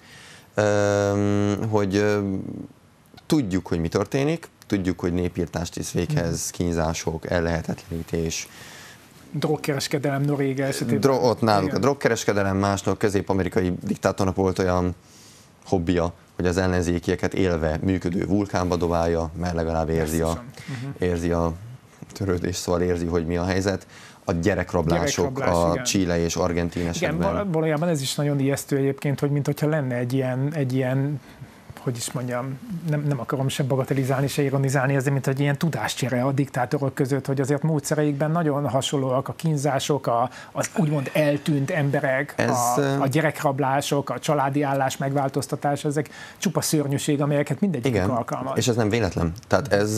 Speaker 2: hogy tudjuk, hogy mi történik, tudjuk, hogy népírtást is véghez, kínzások, ellehetetlenítés,
Speaker 1: drogkereskedelem Noriega esetében.
Speaker 2: Dro- ott náluk igen, a drogkereskedelem, másnak közép-amerikai diktátornak volt olyan hobbija, hogy az ellenzékieket élve működő vulkánba dobálja, mert legalább érzi a, uh-huh. érzi a törődést, szóval érzi, hogy mi a helyzet. A gyerekrablások Gyerekrablás, a Chile és Argentin esetben.
Speaker 1: Igen, valójában ez is nagyon ijesztő egyébként, hogy mintha lenne egy ilyen, egy ilyen hogy is mondjam, nem, nem akarom se bagatelizálni, se ironizálni, ezért, mint egy ilyen tudáscsere a diktátorok között, hogy azért módszereikben nagyon hasonlóak a kínzások, a, az úgymond eltűnt emberek, ez, a, a gyerekrablások, a családi állás megváltoztatás, ezek csupa szörnyűség, amelyeket mindegyikük alkalmaz.
Speaker 2: És ez nem véletlen. Tehát ez,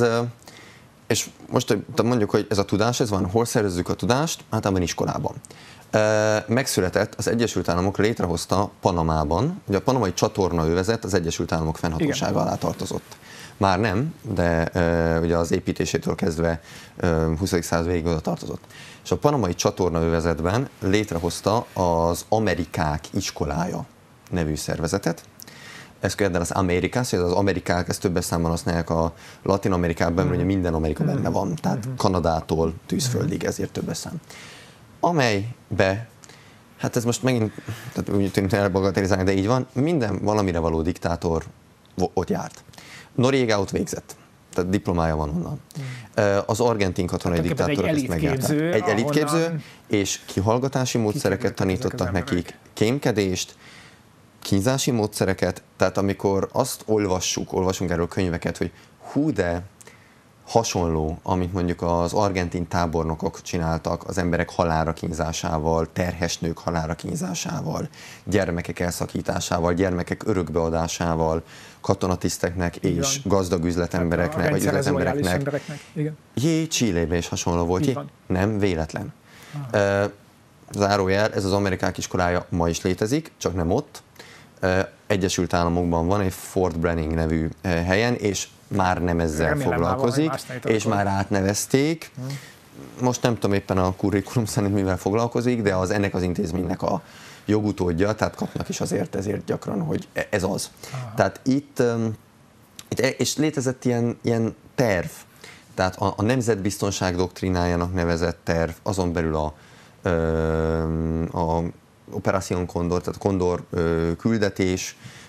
Speaker 2: és most mondjuk, hogy ez a tudás, ez van, hol szerezzük a tudást? Általában iskolában. Megszületett, az Egyesült Államok létrehozta Panamában, ugye a panamai csatornaövezet az Egyesült Államok fennhatósága alá tartozott. Már nem, de ugye az építésétől kezdve huszadik század végig oda tartozott. És a panamai csatornaövezetben létrehozta az Amerikák iskolája nevű szervezetet. Ez például az Amerikás, az Amerikák, ezt többes számban használják a Latin Amerikában, mm. ugye minden Amerika benne van, tehát mm. Kanadától tűzföldig, ezért többes szám. Amelybe, hát ez most megint, tehát úgy tűnik elbagatelizálni, de így van, minden valamire való diktátor ott járt. Noriega ott végzett, tehát diplomája van onnan. Mm. Az argentin katonai hát, diktátorok ezt megjárták. Egy elitképző, ahonnan... és kihallgatási módszereket tanítottak nekik, kémkedést, kínzási módszereket, tehát amikor azt olvassuk, olvasunk erről könyveket, hogy hú, de hasonló, amit mondjuk az argentin tábornokok csináltak az emberek halálra kínzásával, terhes nők halálra kínzásával, gyermekek elszakításával, gyermekek örökbeadásával, katonatiszteknek és gazdag üzletembereknek, vagy üzletembereknek. Jé, Chilében is hasonló volt, jé, nem véletlen. Ah. Zárójel, ez az Amerikák iskolája ma is létezik, csak nem ott. Egyesült Államokban van egy Fort Benning nevű helyen, és már nem ezzel remélem foglalkozik, már és már átnevezték. Hmm. Most nem tudom éppen a kurrikulum szerint mivel foglalkozik, de az ennek az intézménynek a jogutódja, tehát kapnak is azért ezért gyakran, hogy ez az. Aha. Tehát itt, itt, és létezett ilyen, ilyen terv, tehát a, a nemzetbiztonság doktrinájának nevezett terv, azon belül a, a Operación Condor, tehát a Condor küldetés,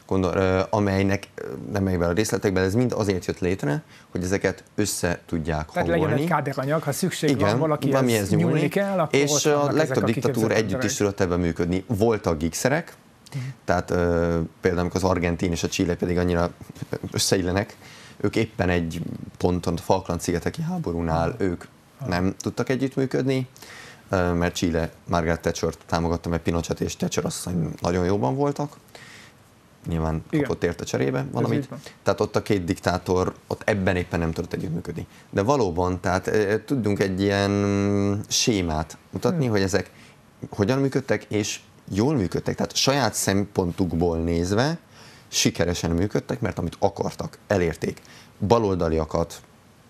Speaker 2: gondol, amelynek nem megy bele a részletekben, ez mind azért jött létre, hogy ezeket össze tudják
Speaker 1: Tehát
Speaker 2: hangolni.
Speaker 1: legyen egy káderanyag, ha szükség
Speaker 2: igen,
Speaker 1: van, valakihez nyúlni, nyúlni kell, akkor
Speaker 2: és a legtöbb diktatúra együtt is tudott ebben működni. Voltak gigszerek, uh-huh. tehát uh, például amikor az Argentin és a Chile pedig annyira összeillenek, ők éppen egy ponton, a Falkland-szigeteki háborúnál uh-huh. ők uh-huh. nem tudtak együttműködni, uh, mert Chile Margaret Thatcher-t támogatta, mert Pinochet és Thatcher asszony nagyon jóban voltak. Nyilván kapott érte cserébe valamit. Tehát ott a két diktátor, ott ebben éppen nem tudott együttműködni. De valóban, tehát e, tudunk egy ilyen sémát mutatni, hmm. hogy ezek hogyan működtek, és jól működtek. Tehát saját szempontukból nézve sikeresen működtek, mert amit akartak, elérték. Baloldaliakat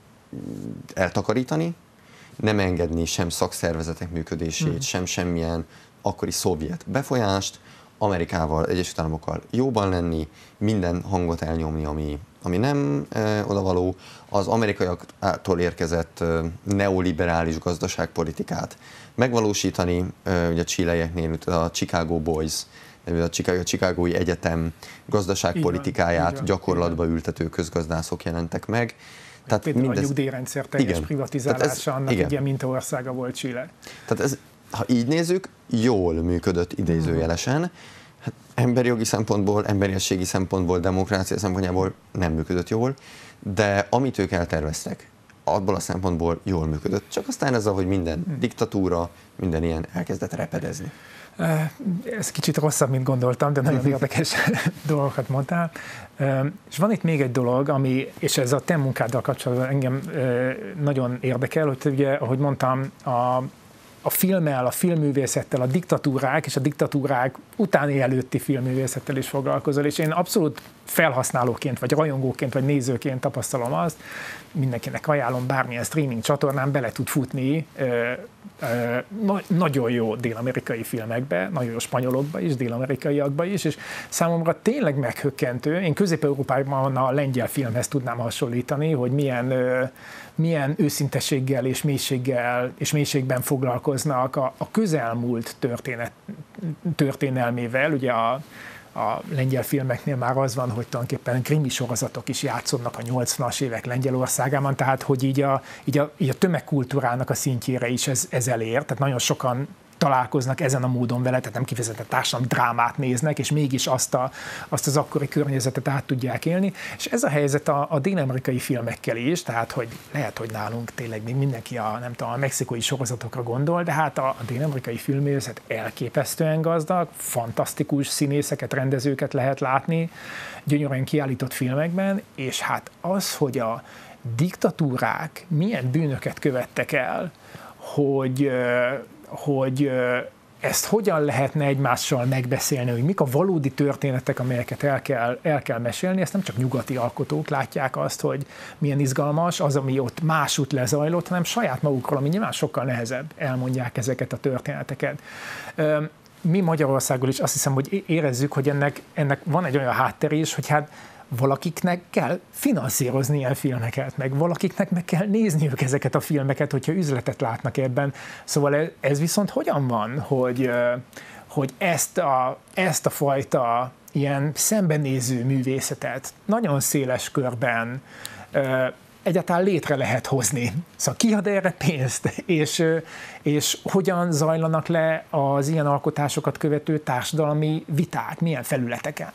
Speaker 2: eltakarítani, nem engedni sem szakszervezetek működését, hmm. sem semmilyen akkori szovjet befolyást, Amerikával, Egyesült Államokkal jóban lenni, minden hangot elnyomni, ami, ami nem e, odavaló, az amerikaiaktól érkezett e, neoliberális gazdaságpolitikát megvalósítani, e, ugye a chileieknél a Chicago Boys, a Chicagói Egyetem gazdaságpolitikáját van, gyakorlatba ültető közgazdászok jelentek meg.
Speaker 1: Tehát például mindez, a nyugdíjrendszer teljes igen, privatizálása, annak
Speaker 2: igen.
Speaker 1: ugye mintaországa volt Chile.
Speaker 2: Tehát ez, ha így nézzük, jól működött idézőjelesen. Hát, emberi jogi szempontból, emberiességi szempontból, demokrácia szempontjából nem működött jól, de amit ők elterveztek, abból a szempontból jól működött. Csak aztán ez, ahogy minden diktatúra, minden ilyen elkezdett repedezni.
Speaker 1: Ez kicsit rosszabb, mint gondoltam, de nagyon érdekes dolgokat mondtál. És van itt még egy dolog, ami, és ez a te munkáddal kapcsolatban engem nagyon érdekel, hogy ugye, ahogy mondtam, a a filmmel, a filmművészettel, a diktatúrák és a diktatúrák utáni előtti filmművészettel is foglalkozol, és én abszolút felhasználóként, vagy rajongóként, vagy nézőként tapasztalom azt, mindenkinek ajánlom, bármilyen streaming csatornán bele tud futni ö, ö, nagyon jó dél-amerikai filmekbe, nagyon jó spanyolokba is, dél-amerikaiakba is, és számomra tényleg meghökkentő. Én Közép-Európában a lengyel filmhez tudnám hasonlítani, hogy milyen, ö, milyen őszintességgel és mélységgel és mélységben foglalkoznak a, a közelmúlt történet, történelmével, ugye a A lengyel filmeknél már az van, hogy tulajdonképpen krimi sorozatok is játszódnak a nyolcvanas évek Lengyelországában, tehát hogy így a, így a, így a tömegkultúrának a szintjére is ez, ez elér, tehát nagyon sokan találkoznak ezen a módon vele, tehát nem kifejezetten társadalmi drámát néznek, és mégis azt, a, azt az akkori környezetet át tudják élni. És ez a helyzet a, a dél-amerikai filmekkel is, tehát hogy lehet, hogy nálunk tényleg még mindenki a, nem tudom, a mexikói sorozatokra gondol, de hát a, a dél-amerikai filmművészet elképesztően gazdag, fantasztikus színészeket, rendezőket lehet látni, gyönyörűen kiállított filmekben, és hát az, hogy a diktatúrák milyen bűnöket követtek el, hogy hogy ezt hogyan lehetne egymással megbeszélni, hogy mik a valódi történetek, amelyeket el kell, el kell mesélni, ezt nem csak nyugati alkotók látják azt, hogy milyen izgalmas az, ami ott másút lezajlott, hanem saját magukról, ami nyilván sokkal nehezebb, elmondják ezeket a történeteket. Mi Magyarországon is azt hiszem, hogy érezzük, hogy ennek, ennek van egy olyan háttér is, hogy hát valakiknek kell finanszírozni ilyen filmeket, meg valakiknek meg kell nézniük ezeket a filmeket, hogyha üzletet látnak ebben. Szóval ez viszont hogyan van, hogy, hogy ezt, a, ezt a fajta ilyen szembenéző művészetet nagyon széles körben egyáltalán létre lehet hozni. Szóval ki ad erre pénzt, és, és hogyan zajlanak le az ilyen alkotásokat követő társadalmi viták, milyen felületeken?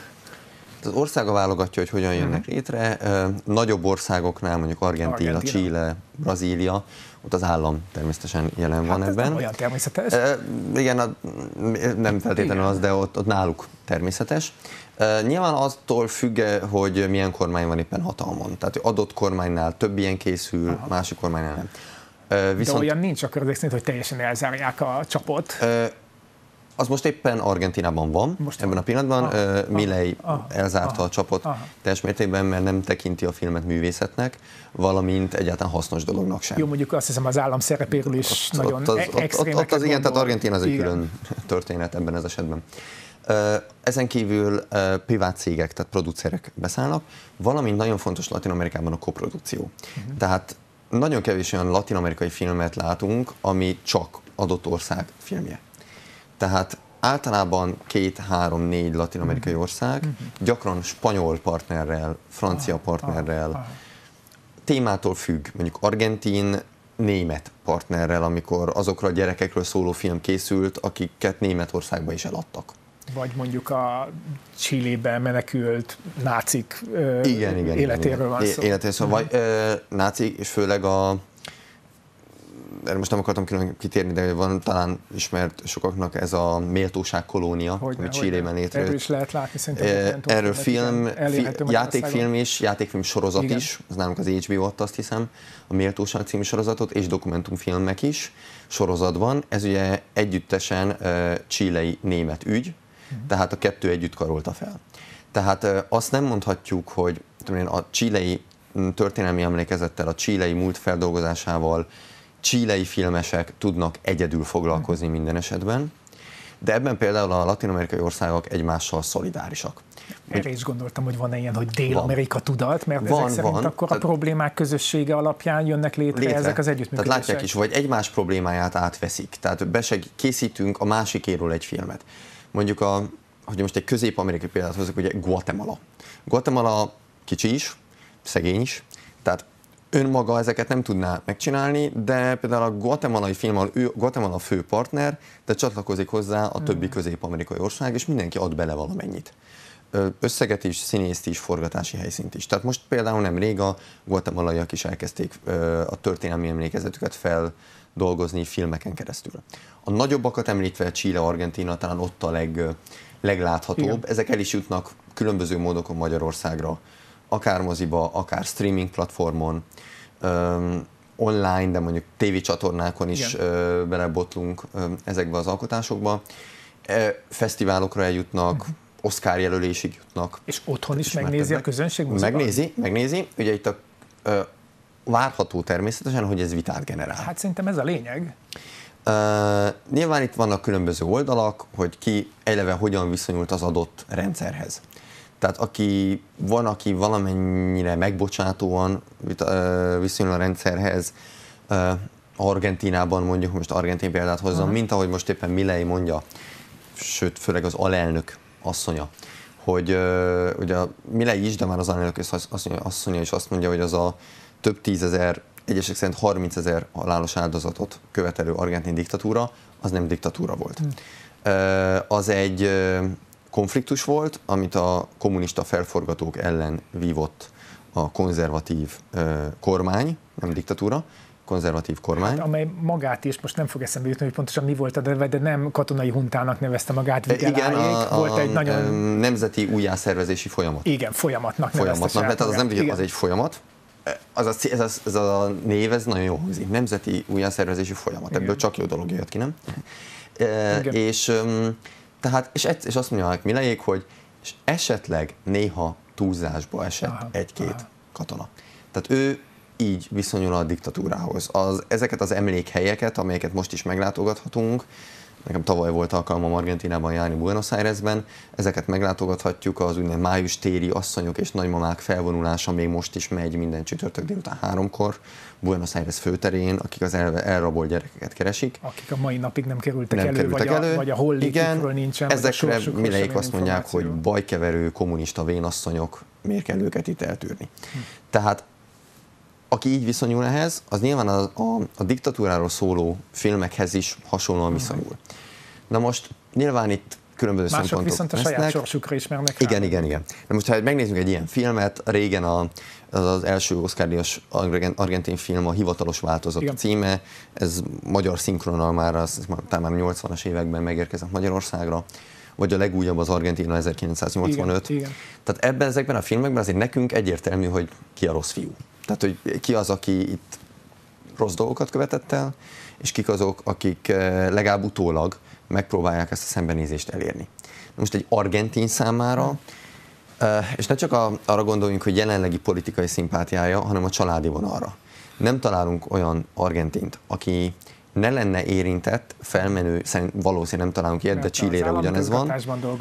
Speaker 2: Az országa válogatja, hogy hogyan jönnek uh-huh. létre. Nagyobb országoknál, mondjuk Argentína, Argentína, Chile, Brazília, ott az állam természetesen jelen hát van ebben. Nem
Speaker 1: olyan természetes.
Speaker 2: E, igen, a, nem feltétlenül igen. az, de ott, ott náluk természetes. E, nyilván attól függ, hogy milyen kormány van éppen hatalmon. Tehát adott kormánynál több ilyen készül, aha. másik kormánynál nem. E, viszont,
Speaker 1: de olyan nincs akkor ezek szerint, hogy teljesen elzárják a csapot. E,
Speaker 2: Az most éppen Argentínában van, most ebben van. a pillanatban. Ah, Milei ah, elzárta ah, a csapot ah. teljes mértékben, mert nem tekinti a filmet művészetnek, valamint egyáltalán hasznos dolognak sem.
Speaker 1: Jó, mondjuk azt hiszem az állam szerepéről is ott, nagyon
Speaker 2: ott az,
Speaker 1: extrémeket
Speaker 2: ott, ott az igen, tehát Argentína az egy
Speaker 1: igen.
Speaker 2: külön történet ebben az esetben. Ezen kívül privát cégek, tehát producerek beszállnak, valamint nagyon fontos Latin-Amerikában a koprodukció. Uh-huh. Tehát nagyon kevés olyan latin-amerikai filmet látunk, ami csak adott ország filmje. Tehát általában két, három, négy latin-amerikai ország, gyakran spanyol partnerrel, francia partnerrel, témától függ, mondjuk argentin, német partnerrel, amikor azokra a gyerekekről szóló film készült, akiket Németországba is eladtak.
Speaker 1: Vagy mondjuk a Chilébe menekült nácik ö,
Speaker 2: igen, igen,
Speaker 1: életéről
Speaker 2: igen.
Speaker 1: van szó.
Speaker 2: Életéről szó, vagy ö, nácik, és főleg a erre most nem akartam külön kitérni, de van talán ismert sokaknak ez a méltóság kolónia, ami Chilében létrejött.
Speaker 1: Erről is lehet látni szerintem.
Speaker 2: Erről film, fi, játékfilm is, játékfilm sorozat igen. is, az nálunk az há bé o adta, azt hiszem, a Méltóság című sorozatot, és dokumentumfilmek is sorozatban. Ez ugye együttesen uh, chilei német ügy, uh-huh. tehát a kettő együtt karolta fel. Tehát uh, azt nem mondhatjuk, hogy a chilei történelmi emlékezettel, a chilei múlt feldolgozásával chilei filmesek tudnak egyedül foglalkozni minden esetben, de ebben például a latin-amerikai országok egymással szolidárisak.
Speaker 1: Erre is gondoltam, hogy van-e ilyen, hogy Dél-Amerika tudat, mert van, ezek szerint
Speaker 2: van,
Speaker 1: akkor
Speaker 2: tehát,
Speaker 1: a problémák közössége alapján jönnek létre, létre ezek az együttműködések.
Speaker 2: Tehát látják is, vagy egymás problémáját átveszik. Tehát beseg, készítünk a másikéről egy filmet. Mondjuk, a, hogy most egy közép-amerikai példát hozzuk, ugye Guatemala. Guatemala kicsi is, szegény is, tehát önmaga ezeket nem tudná megcsinálni, de például a guatemalai film, ő Guatemala fő partner, de csatlakozik hozzá a többi közép-amerikai ország, és mindenki ad bele valamennyit. Összeget is, színészt is, forgatási helyszínt is. Tehát most például nemrég a guatemalaiak is elkezdték a történelmi emlékezetüket feldolgozni filmeken keresztül. A nagyobbakat említve Chile, Argentína talán ott a leg, legláthatóbb. Igen. Ezek el is jutnak különböző módokon Magyarországra, akár moziba, akár streaming platformon, um, online, de mondjuk tévécsatornákon is uh, belebotlunk um, ezekbe az alkotásokba. E, fesztiválokra eljutnak, uh-huh. Oscar jelölésig jutnak.
Speaker 1: És otthon is megnézi a közönség moziban?
Speaker 2: Megnézi, megnézi. Ugye itt a, uh, várható természetesen, hogy ez vitát generál.
Speaker 1: Hát szerintem ez a lényeg.
Speaker 2: Uh, nyilván itt vannak különböző oldalak, hogy ki eleve hogyan viszonyult az adott rendszerhez. Tehát aki, van, aki valamennyire megbocsátóan viszonyul a rendszerhez, Argentínában mondjuk, most argentin példát hozzam, uh-huh. mint ahogy most éppen Milei mondja, sőt, főleg az alelnök asszonya, hogy ugye Milei is, de már az alelnök asszonya, asszonya is azt mondja, hogy az a több tízezer, egyesek szerint harmincezer halálos áldozatot követelő argentin diktatúra, az nem diktatúra volt. Uh-huh. Az egy konfliktus volt, amit a kommunista felforgatók ellen vívott a konzervatív uh, kormány, nem diktatúra, konzervatív kormány. Hát,
Speaker 1: amely magát is, most nem fog eszembe jutni, hogy pontosan mi volt a neve, de nem katonai huntának nevezte magát,
Speaker 2: igen, a, volt a, egy nagyon... nemzeti újjászervezési folyamat.
Speaker 1: Igen, folyamatnak
Speaker 2: Folyamatnak, mert az, nem, az egy folyamat. Az a, ez, a, ez a név, ez nagyon jó hangzik. Nemzeti újjászervezési folyamat. Igen. Ebből csak jó dolog jött ki, nem? E, és... Um, Tehát, és, és azt mondják Milejék, hogy és esetleg néha túlzásba esett aha, egy-két aha. katona. Tehát ő így viszonyul a diktatúrához. Az, ezeket az emlékhelyeket, amelyeket most is meglátogathatunk, nekem tavaly volt alkalmam Argentínában járni, Buenos Airesben, ezeket meglátogathatjuk, az úgynevezett május téri asszonyok és nagymamák felvonulása még most is megy minden csütörtök délután háromkor, Buenos Aires főterén, akik az el, elrabolt gyerekeket keresik.
Speaker 1: Akik a mai napig nem kerültek
Speaker 2: nem
Speaker 1: elő,
Speaker 2: kerültek
Speaker 1: vagy,
Speaker 2: elő.
Speaker 1: A, vagy a hollékükről nincsen.
Speaker 2: Ezekre Milejék azt mondják, hogy bajkeverő kommunista vénasszonyok, miért kell őket itt eltűrni. Hm. Tehát aki így viszonyul ehhez, az nyilván a, a, a diktatúráról szóló filmekhez is hasonlóan viszonyul. Na most nyilván itt különböző
Speaker 1: mások
Speaker 2: szempontok
Speaker 1: viszont a
Speaker 2: lesznek.
Speaker 1: saját sorsukra ismernek.
Speaker 2: Igen, igen, igen. Na most, ha megnézzünk egy ilyen filmet, régen a, az, az első Oscar-díjas argentin film, a Hivatalos változat igen. címe, ez magyar szinkronnal már, az, talán már nyolcvanas években megérkezett Magyarországra, vagy a legújabb az Argentina ezerkilencszáznyolcvanöt. Igen, igen. Tehát ebben, ezekben a filmekben azért nekünk egyértelmű, hogy ki a rossz fiú. Tehát, hogy ki az, aki itt rossz dolgokat követett el, és kik azok, akik legalább utólag megpróbálják ezt a szembenézést elérni. Most egy argentin számára, és ne csak arra gondoljunk, hogy jelenlegi politikai szimpátiája, hanem a családi vonalra. Nem találunk olyan argentint, aki ne lenne érintett, felmenő, valószínűleg nem találunk ilyet, de Chilére ugyanez van.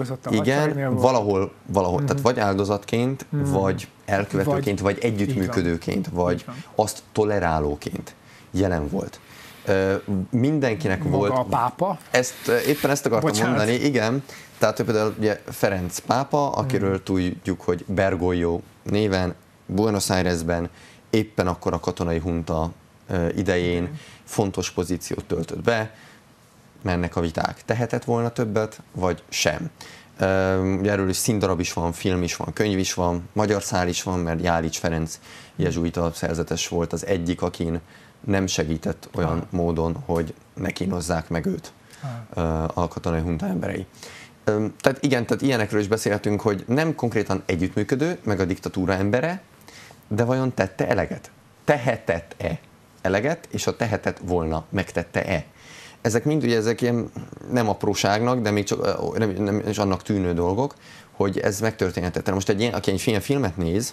Speaker 2: Igen, valahol, valahol. Uh-huh. Tehát vagy áldozatként, uh-huh. vagy elkövetőként, vagy, vagy együttműködőként, vagy azt tolerálóként jelen volt. mindenkinek
Speaker 1: Maga
Speaker 2: volt...
Speaker 1: a pápa?
Speaker 2: Ezt, éppen ezt akartam
Speaker 1: Bocsánat.
Speaker 2: mondani, igen. Tehát például ugye Ferenc pápa, akiről hmm. tudjuk, hogy Bergoglio néven Buenos Airesben éppen akkor a katonai hunta idején hmm. fontos pozíciót töltött be, mennek a viták. Tehetett volna többet, vagy sem. Ugye erről is színdarab is van, film is van, könyv is van, magyar szál is van, mert Jálics Ferenc jezsuita szerzetes volt az egyik, akin nem segített olyan ah. módon, hogy ne kínozzák meg őt ah. a katonai hunta emberei. Tehát igen, tehát ilyenekről is beszélhetünk, hogy nem konkrétan együttműködő, meg a diktatúra embere, de vajon tette eleget? Tehetett-e eleget, és ha tehetett volna, megtette-e? Ezek mind ugye ezek ilyen nem apróságnak, de még csak nem, nem is annak tűnő dolgok, hogy ez megtörténhetett. Most egy ilyen, aki egy ilyen filmet néz,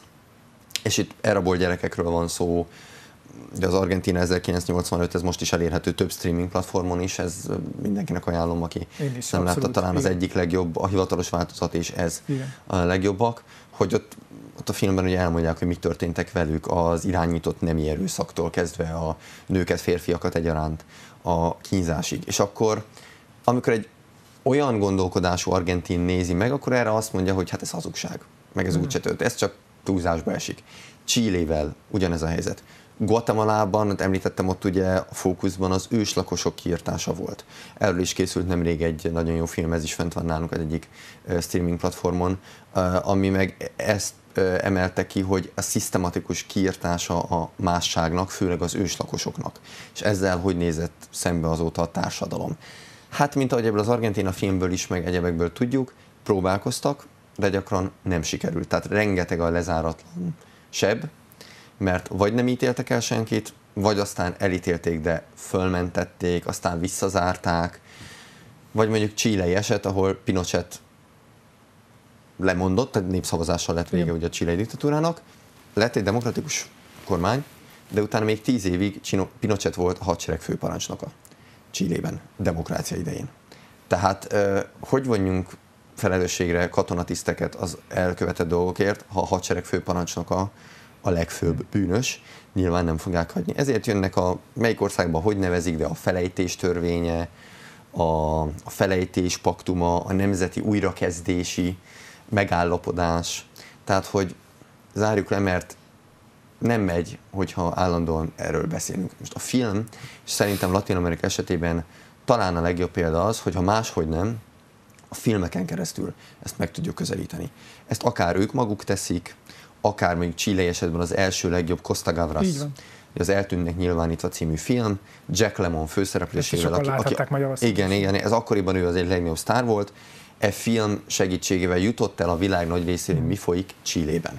Speaker 2: és itt elrabolt gyerekekről van szó, de az Argentina ezerkilencszáznyolcvanöt, ez most is elérhető több streaming platformon is, ez mindenkinek ajánlom, aki nem látta, talán igen. Az egyik legjobb, a hivatalos változat, és ez igen. A legjobbak, hogy ott, ott a filmben ugye elmondják, hogy mit történtek velük az irányított nemi erőszaktól kezdve a nőket, férfiakat egyaránt a kínzásig. És akkor, amikor egy olyan gondolkodású argentin nézi meg, akkor erre azt mondja, hogy hát ez hazugság, meg ez mm. úgyse tört, ez csak túlzásba esik. Chilével ugyanez a helyzet. Guatemalában, említettem, ott ugye a fókuszban az őslakosok kiirtása volt. Erről is készült nemrég egy nagyon jó film, ez is fent van nálunk az egyik streaming platformon, ami meg ezt emelte ki, hogy a szisztematikus kiirtása a másságnak, főleg az őslakosoknak. És ezzel hogy nézett szembe azóta a társadalom. Hát, mint ahogy ebből az Argentina filmből is, meg egyebekből tudjuk, próbálkoztak, de gyakran nem sikerült. Tehát rengeteg a lezáratlan seb, mert vagy nem ítéltek el senkit, vagy aztán elítélték, de fölmentették, aztán visszazárták, vagy mondjuk chilei eset, ahol Pinochet lemondott, tehát népszavazással lett vége ugye a chilei diktatúrának, lett egy demokratikus kormány, de utána még tíz évig Pinochet volt a hadsereg főparancsnoka Chilében, demokrácia idején. Tehát hogy vonjunk felelősségre katonatiszteket az elkövetett dolgokért, ha a hadsereg főparancsnoka a legfőbb bűnös, nyilván nem fogják hagyni. Ezért jönnek a, melyik országban hogy nevezik, de a felejtés törvénye, a, a felejtés paktuma, a nemzeti újrakezdési megállapodás. Tehát, hogy zárjuk le, mert nem megy, hogyha állandóan erről beszélünk. Most a film, és szerintem Latin-Amerika esetében talán a legjobb példa az, hogyha máshogy nem, a filmeken keresztül ezt meg tudjuk közelíteni. Ezt akár ők maguk teszik, akár mondjuk Chile esetben az első legjobb Costa Gavras, az Eltűnnek nyilvánítva című film, Jack Lemmon főszereplésével.
Speaker 1: Aki, aki,
Speaker 2: igen, igen, ez akkoriban ő az egy legnagyobb sztár volt. E film segítségével jutott el a világ nagy részére, mi folyik Chilében.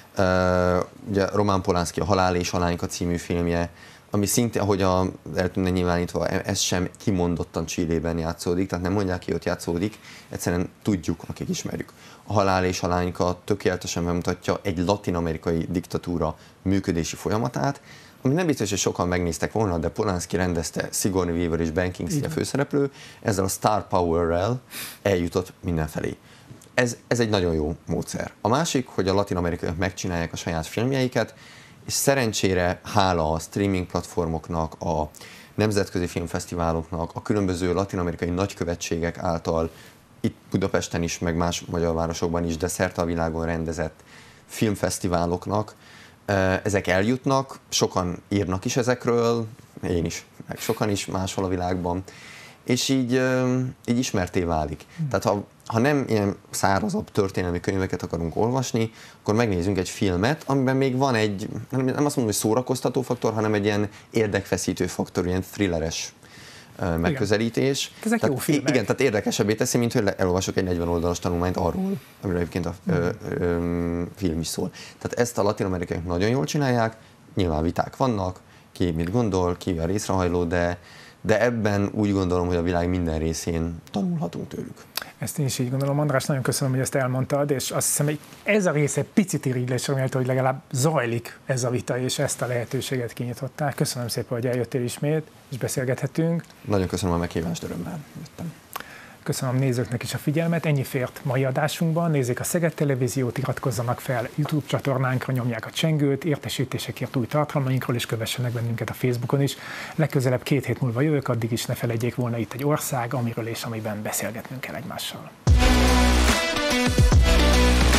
Speaker 2: Uh, ugye Roman Polanski a Halál és Alányka című filmje, ami szintén, ahogy az Eltűnnek nyilvánítva, ez sem kimondottan Chilében játszódik, tehát nem mondják ki, hogy játszódik, egyszerűen tudjuk, akik ismerjük. A Halál és Alányka tökéletesen bemutatja egy latin-amerikai diktatúra működési folyamatát, ami nem biztos, hogy sokan megnéztek volna, de Polanski rendezte, Sigourney Weaver és Ben Kingsley a főszereplő, ezzel a star power-rel eljutott mindenfelé. Ez, ez egy nagyon jó módszer. A másik, hogy a latin-amerikaiak megcsinálják a saját filmjeiket, és szerencsére hála a streaming platformoknak, a nemzetközi filmfesztiváloknak, a különböző latin-amerikai nagykövetségek által itt Budapesten is, meg más magyar városokban is, de szerte a világon rendezett filmfesztiváloknak, ezek eljutnak, sokan írnak is ezekről, én is, meg sokan is máshol a világban, és így, így ismerté válik. Hmm. Tehát ha, ha nem ilyen szárazabb történelmi könyveket akarunk olvasni, akkor megnézzünk egy filmet, amiben még van egy, nem azt mondom, hogy szórakoztató faktor, hanem egy ilyen érdekfeszítő faktor, ilyen thrilleres megközelítés.
Speaker 1: Igen. Ezek
Speaker 2: tehát,
Speaker 1: jó filmek.
Speaker 2: Igen, tehát érdekesebbé teszi, mint hogy elolvasok egy negyven oldalas tanulmányt arról, amiről egyébként a mm. ö, ö, film is szól. Tehát ezt a latin-amerikaiak nagyon jól csinálják, nyilván viták vannak, ki mit gondol, ki a részrehajló, de, de ebben úgy gondolom, hogy a világ minden részén tanulhatunk tőlük.
Speaker 1: Ezt én is így gondolom. András, nagyon köszönöm, hogy ezt elmondtad, és azt hiszem, hogy ez a része picit irigylésre méltó, hogy legalább zajlik ez a vita, és ezt a lehetőséget kinyitották. Köszönöm szépen, hogy eljöttél ismét, és beszélgethetünk.
Speaker 2: Nagyon köszönöm a meghívást, örömmel jöttem.
Speaker 1: köszönöm a nézőknek is a figyelmet, ennyi fért mai adásunkban, nézzék a Szeged Televíziót, iratkozzanak fel YouTube csatornánkra, nyomják a csengőt, értesítésekért új tartalmainkról, és kövessenek bennünket a Facebookon is. Legközelebb két hét múlva jövök, addig is ne felejtjék, volna itt egy ország, amiről és amiben beszélgetnünk kell egymással.